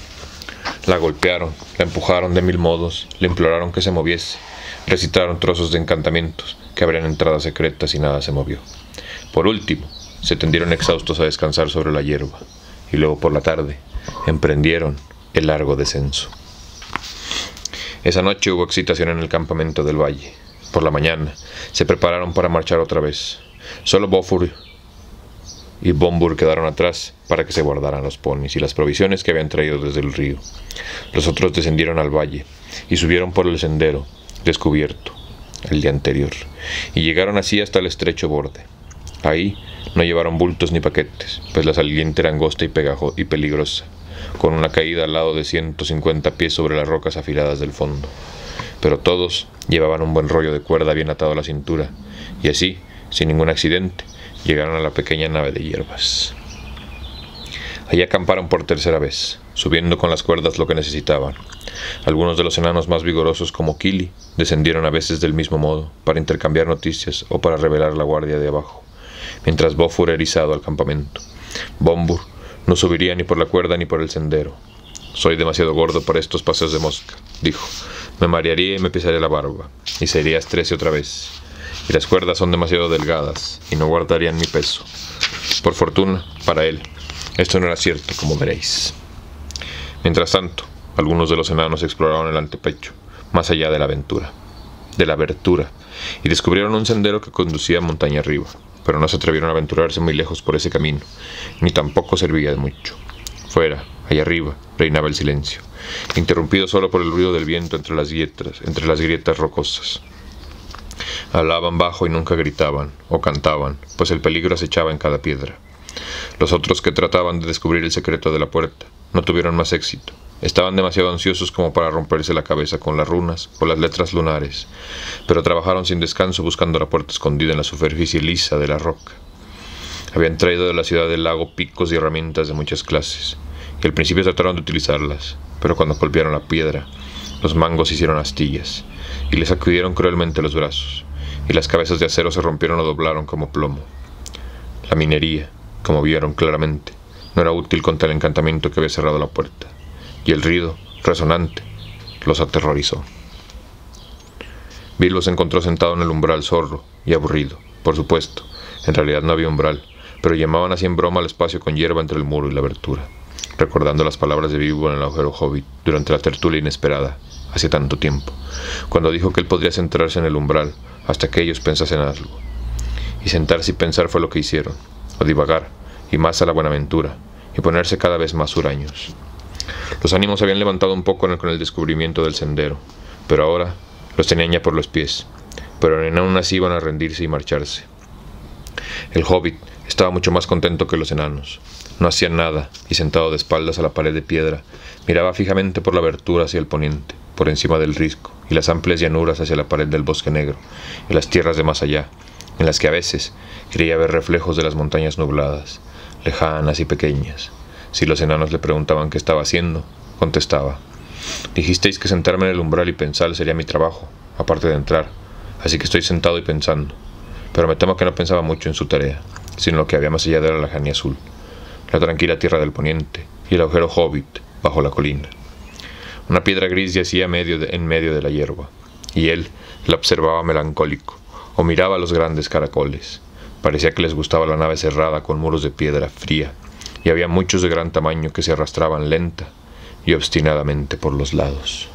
[SPEAKER 1] La golpearon, la empujaron de mil modos, le imploraron que se moviese, recitaron trozos de encantamientos, que abrían entradas secretas y nada se movió. Por último, se tendieron exhaustos a descansar sobre la hierba, y luego por la tarde emprendieron el largo descenso. Esa noche hubo excitación en el campamento del valle. Por la mañana se prepararon para marchar otra vez. Solo Bofur y Bombur quedaron atrás para que se guardaran los ponis y las provisiones que habían traído desde el río. Los otros descendieron al valle y subieron por el sendero descubierto el día anterior, y llegaron así hasta el estrecho borde. Ahí no llevaron bultos ni paquetes, pues la saliente era angosta y pegajo y peligrosa, con una caída al lado de ciento cincuenta pies sobre las rocas afiladas del fondo. Pero todos llevaban un buen rollo de cuerda bien atado a la cintura, y así, sin ningún accidente, llegaron a la pequeña nave de hierbas. Allí acamparon por tercera vez, subiendo con las cuerdas lo que necesitaban. Algunos de los enanos más vigorosos, como Kili, descendieron a veces del mismo modo, para intercambiar noticias o para revelar la guardia de abajo, mientras Bofur erizado al campamento. Bombur no subiría ni por la cuerda ni por el sendero. «Soy demasiado gordo para estos paseos de mosca», dijo. «Me marearía y me pisaría la barba, y sería estrés otra vez. Y las cuerdas son demasiado delgadas, y no guardarían mi peso». Por fortuna, para él, esto no era cierto, como veréis. Mientras tanto, algunos de los enanos exploraron el antepecho, más allá de la aventura, de la abertura, y descubrieron un sendero que conducía montaña arriba, pero no se atrevieron a aventurarse muy lejos por ese camino, ni tampoco servía de mucho. Fuera, allá arriba, reinaba el silencio, interrumpido solo por el ruido del viento entre las grietas, entre las grietas rocosas. Hablaban bajo y nunca gritaban o cantaban, pues el peligro acechaba en cada piedra. Los otros que trataban de descubrir el secreto de la puerta no tuvieron más éxito. Estaban demasiado ansiosos como para romperse la cabeza con las runas o las letras lunares, pero trabajaron sin descanso buscando la puerta escondida en la superficie lisa de la roca. Habían traído de la ciudad del lago picos y herramientas de muchas clases, y al principio trataron de utilizarlas, pero cuando golpearon la piedra, los mangos hicieron astillas, y les sacudieron cruelmente los brazos, y las cabezas de acero se rompieron o doblaron como plomo. La minería, como vieron claramente, no era útil contra el encantamiento que había cerrado la puerta, y el ruido, resonante, los aterrorizó. Bilbo se encontró sentado en el umbral zorro y aburrido. Por supuesto, en realidad no había umbral, pero llamaban así en broma al espacio con hierba entre el muro y la abertura, recordando las palabras de Bilbo en el agujero hobbit durante la tertulia inesperada, hace tanto tiempo, cuando dijo que él podría centrarse en el umbral hasta que ellos pensasen algo. Y sentarse y pensar fue lo que hicieron, o divagar, y más a la Buenaventura, y ponerse cada vez más huraños. Los ánimos habían levantado un poco con el descubrimiento del sendero, pero ahora los tenían ya por los pies, pero aún así iban a rendirse y marcharse. El hobbit estaba mucho más contento que los enanos. No hacía nada, y sentado de espaldas a la pared de piedra, miraba fijamente por la abertura hacia el poniente, por encima del risco, y las amplias llanuras hacia la pared del bosque negro, y las tierras de más allá, en las que a veces creía ver reflejos de las montañas nubladas, lejanas y pequeñas. Si los enanos le preguntaban qué estaba haciendo, contestaba: «Dijisteis que sentarme en el umbral y pensar sería mi trabajo, aparte de entrar, así que estoy sentado y pensando». Pero me temo que no pensaba mucho en su tarea, sino lo que había más allá de la lejanía azul, la tranquila tierra del poniente y el agujero hobbit bajo la colina. Una piedra gris yacía medio de, en medio de la hierba, y él la observaba melancólico, o miraba a los grandes caracoles. Parecía que les gustaba la nave cerrada con muros de piedra fría, y había muchos de gran tamaño que se arrastraban lenta y obstinadamente por los lados.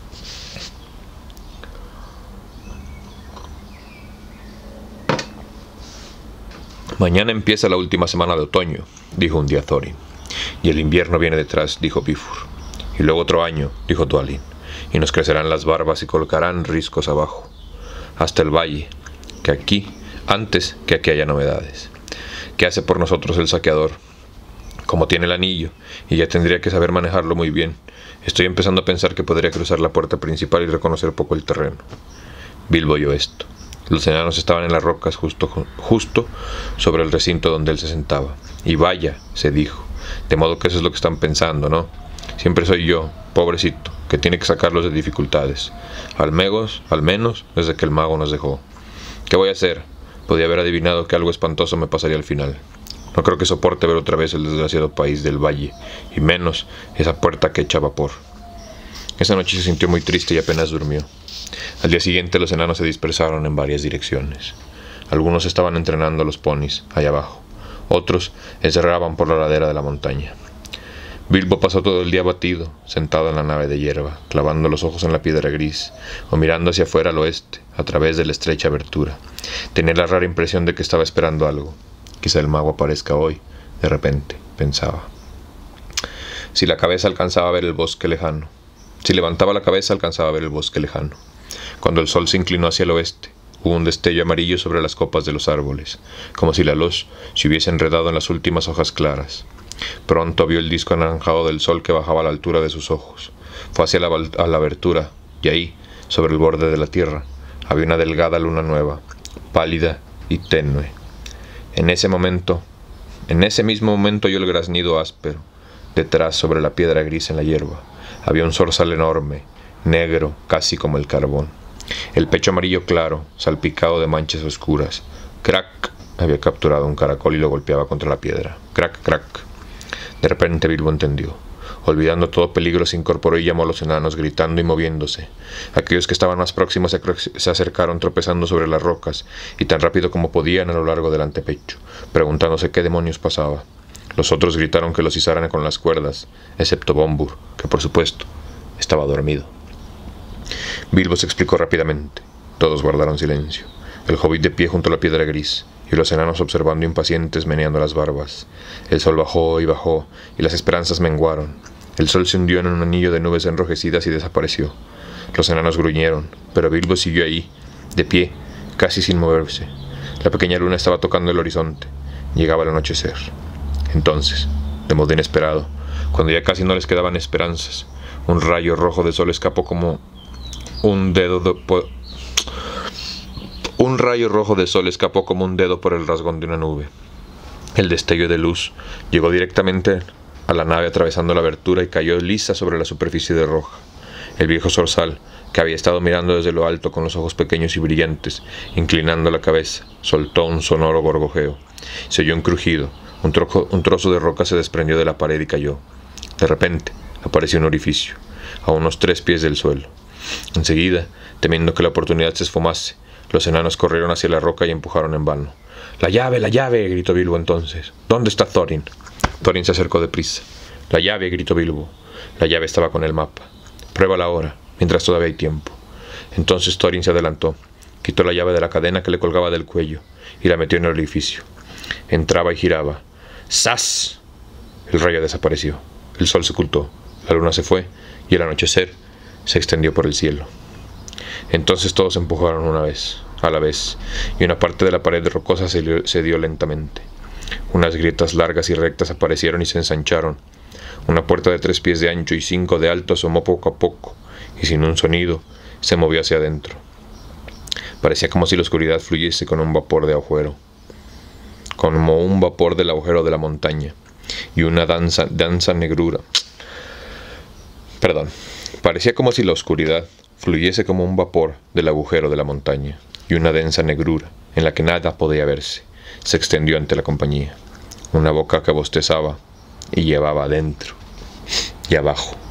[SPEAKER 1] «Mañana empieza la última semana de otoño», dijo un día Thorin. «Y el invierno viene detrás», dijo Bifur. «Y luego otro año», dijo Dwalin, «y nos crecerán las barbas y colocarán riscos abajo, hasta el valle, que aquí, antes que aquí haya novedades. ¿Qué hace por nosotros el saqueador? Como tiene el anillo, y ya tendría que saber manejarlo muy bien, estoy empezando a pensar que podría cruzar la puerta principal y reconocer poco el terreno». Bilbo oyó esto. Los enanos estaban en las rocas justo, justo sobre el recinto donde él se sentaba. «Y vaya», se dijo, «de modo que eso es lo que están pensando, ¿no? Siempre soy yo, pobrecito, que tiene que sacarlos de dificultades. Al menos, al menos, desde que el mago nos dejó. ¿Qué voy a hacer? Podía haber adivinado que algo espantoso me pasaría al final. No creo que soporte ver otra vez el desgraciado país del valle, y menos esa puerta que echa vapor». Esa noche se sintió muy triste y apenas durmió. Al día siguiente los enanos se dispersaron en varias direcciones. Algunos estaban entrenando a los ponis, allá abajo. Otros encerraban por la ladera de la montaña. Bilbo pasó todo el día abatido, sentado en la nave de hierba, clavando los ojos en la piedra gris, o mirando hacia afuera al oeste, a través de la estrecha abertura. Tenía la rara impresión de que estaba esperando algo. Quizá el mago aparezca hoy, de repente, pensaba. Si la cabeza alcanzaba a ver el bosque lejano. Si levantaba la cabeza alcanzaba a ver el bosque lejano. Cuando el sol se inclinó hacia el oeste, hubo un destello amarillo sobre las copas de los árboles, como si la luz se hubiese enredado en las últimas hojas claras. Pronto vio el disco anaranjado del sol que bajaba a la altura de sus ojos. Fue hacia la, a la abertura, y ahí, sobre el borde de la tierra, había una delgada luna nueva, pálida y tenue. En ese momento, en ese mismo momento oyó el graznido áspero. Detrás, sobre la piedra gris en la hierba, había un zorzal enorme, negro, casi como el carbón. El pecho amarillo claro, salpicado de manchas oscuras. Crack, había capturado un caracol y lo golpeaba contra la piedra. Crack, crack. De repente Bilbo entendió. Olvidando todo peligro, se incorporó y llamó a los enanos, gritando y moviéndose. Aquellos que estaban más próximos se, se acercaron tropezando sobre las rocas, y tan rápido como podían a lo largo del antepecho, preguntándose qué demonios pasaba. Los otros gritaron que los izaran con las cuerdas, excepto Bombur, que por supuesto estaba dormido. Bilbo se explicó rápidamente. Todos guardaron silencio. El hobbit de pie junto a la piedra gris, y los enanos observando impacientes, meneando las barbas. El sol bajó y bajó, y las esperanzas menguaron. El sol se hundió en un anillo de nubes enrojecidas y desapareció. Los enanos gruñeron, pero Bilbo siguió ahí, de pie, casi sin moverse. La pequeña luna estaba tocando el horizonte. Llegaba el anochecer. Entonces, de modo inesperado, cuando ya casi no les quedaban esperanzas, un rayo rojo de sol escapó como un dedo de, por, un rayo rojo de sol escapó como un dedo por el rasgón de una nube. El destello de luz llegó directamente a la nave atravesando la abertura y cayó lisa sobre la superficie de roja. El viejo zorzal, que había estado mirando desde lo alto con los ojos pequeños y brillantes, inclinando la cabeza, soltó un sonoro gorgojeo. Se oyó un crujido. Un, trozo, un trozo de roca se desprendió de la pared y cayó. De repente, apareció un orificio, a unos tres pies del suelo. Enseguida, temiendo que la oportunidad se esfumase, los enanos corrieron hacia la roca y empujaron en vano. «¡La llave, la llave!» gritó Bilbo entonces. «¿Dónde está Thorin?» Thorin se acercó deprisa. «La llave», gritó Bilbo. La llave estaba con el mapa. «Pruébala ahora, mientras todavía hay tiempo». Entonces Thorin se adelantó, quitó la llave de la cadena que le colgaba del cuello y la metió en el orificio. Entraba y giraba. ¡Zas! El rayo desapareció. El sol se ocultó. La luna se fue y el anochecer se extendió por el cielo. Entonces todos empujaron una vez, a la vez, y una parte de la pared rocosa se, se dio lentamente. Unas grietas largas y rectas aparecieron y se ensancharon. Una puerta de tres pies de ancho y cinco de alto asomó poco a poco, y sin un sonido se movió hacia adentro. Parecía como si la oscuridad fluyese con un vapor de agujero, como un vapor del agujero de la montaña, y una danza, danza negrura. Perdón, parecía como si la oscuridad fluyese como un vapor del agujero de la montaña, y una densa negrura, en la que nada podía verse, se extendió ante la compañía. Una boca que bostezaba y llevaba adentro y abajo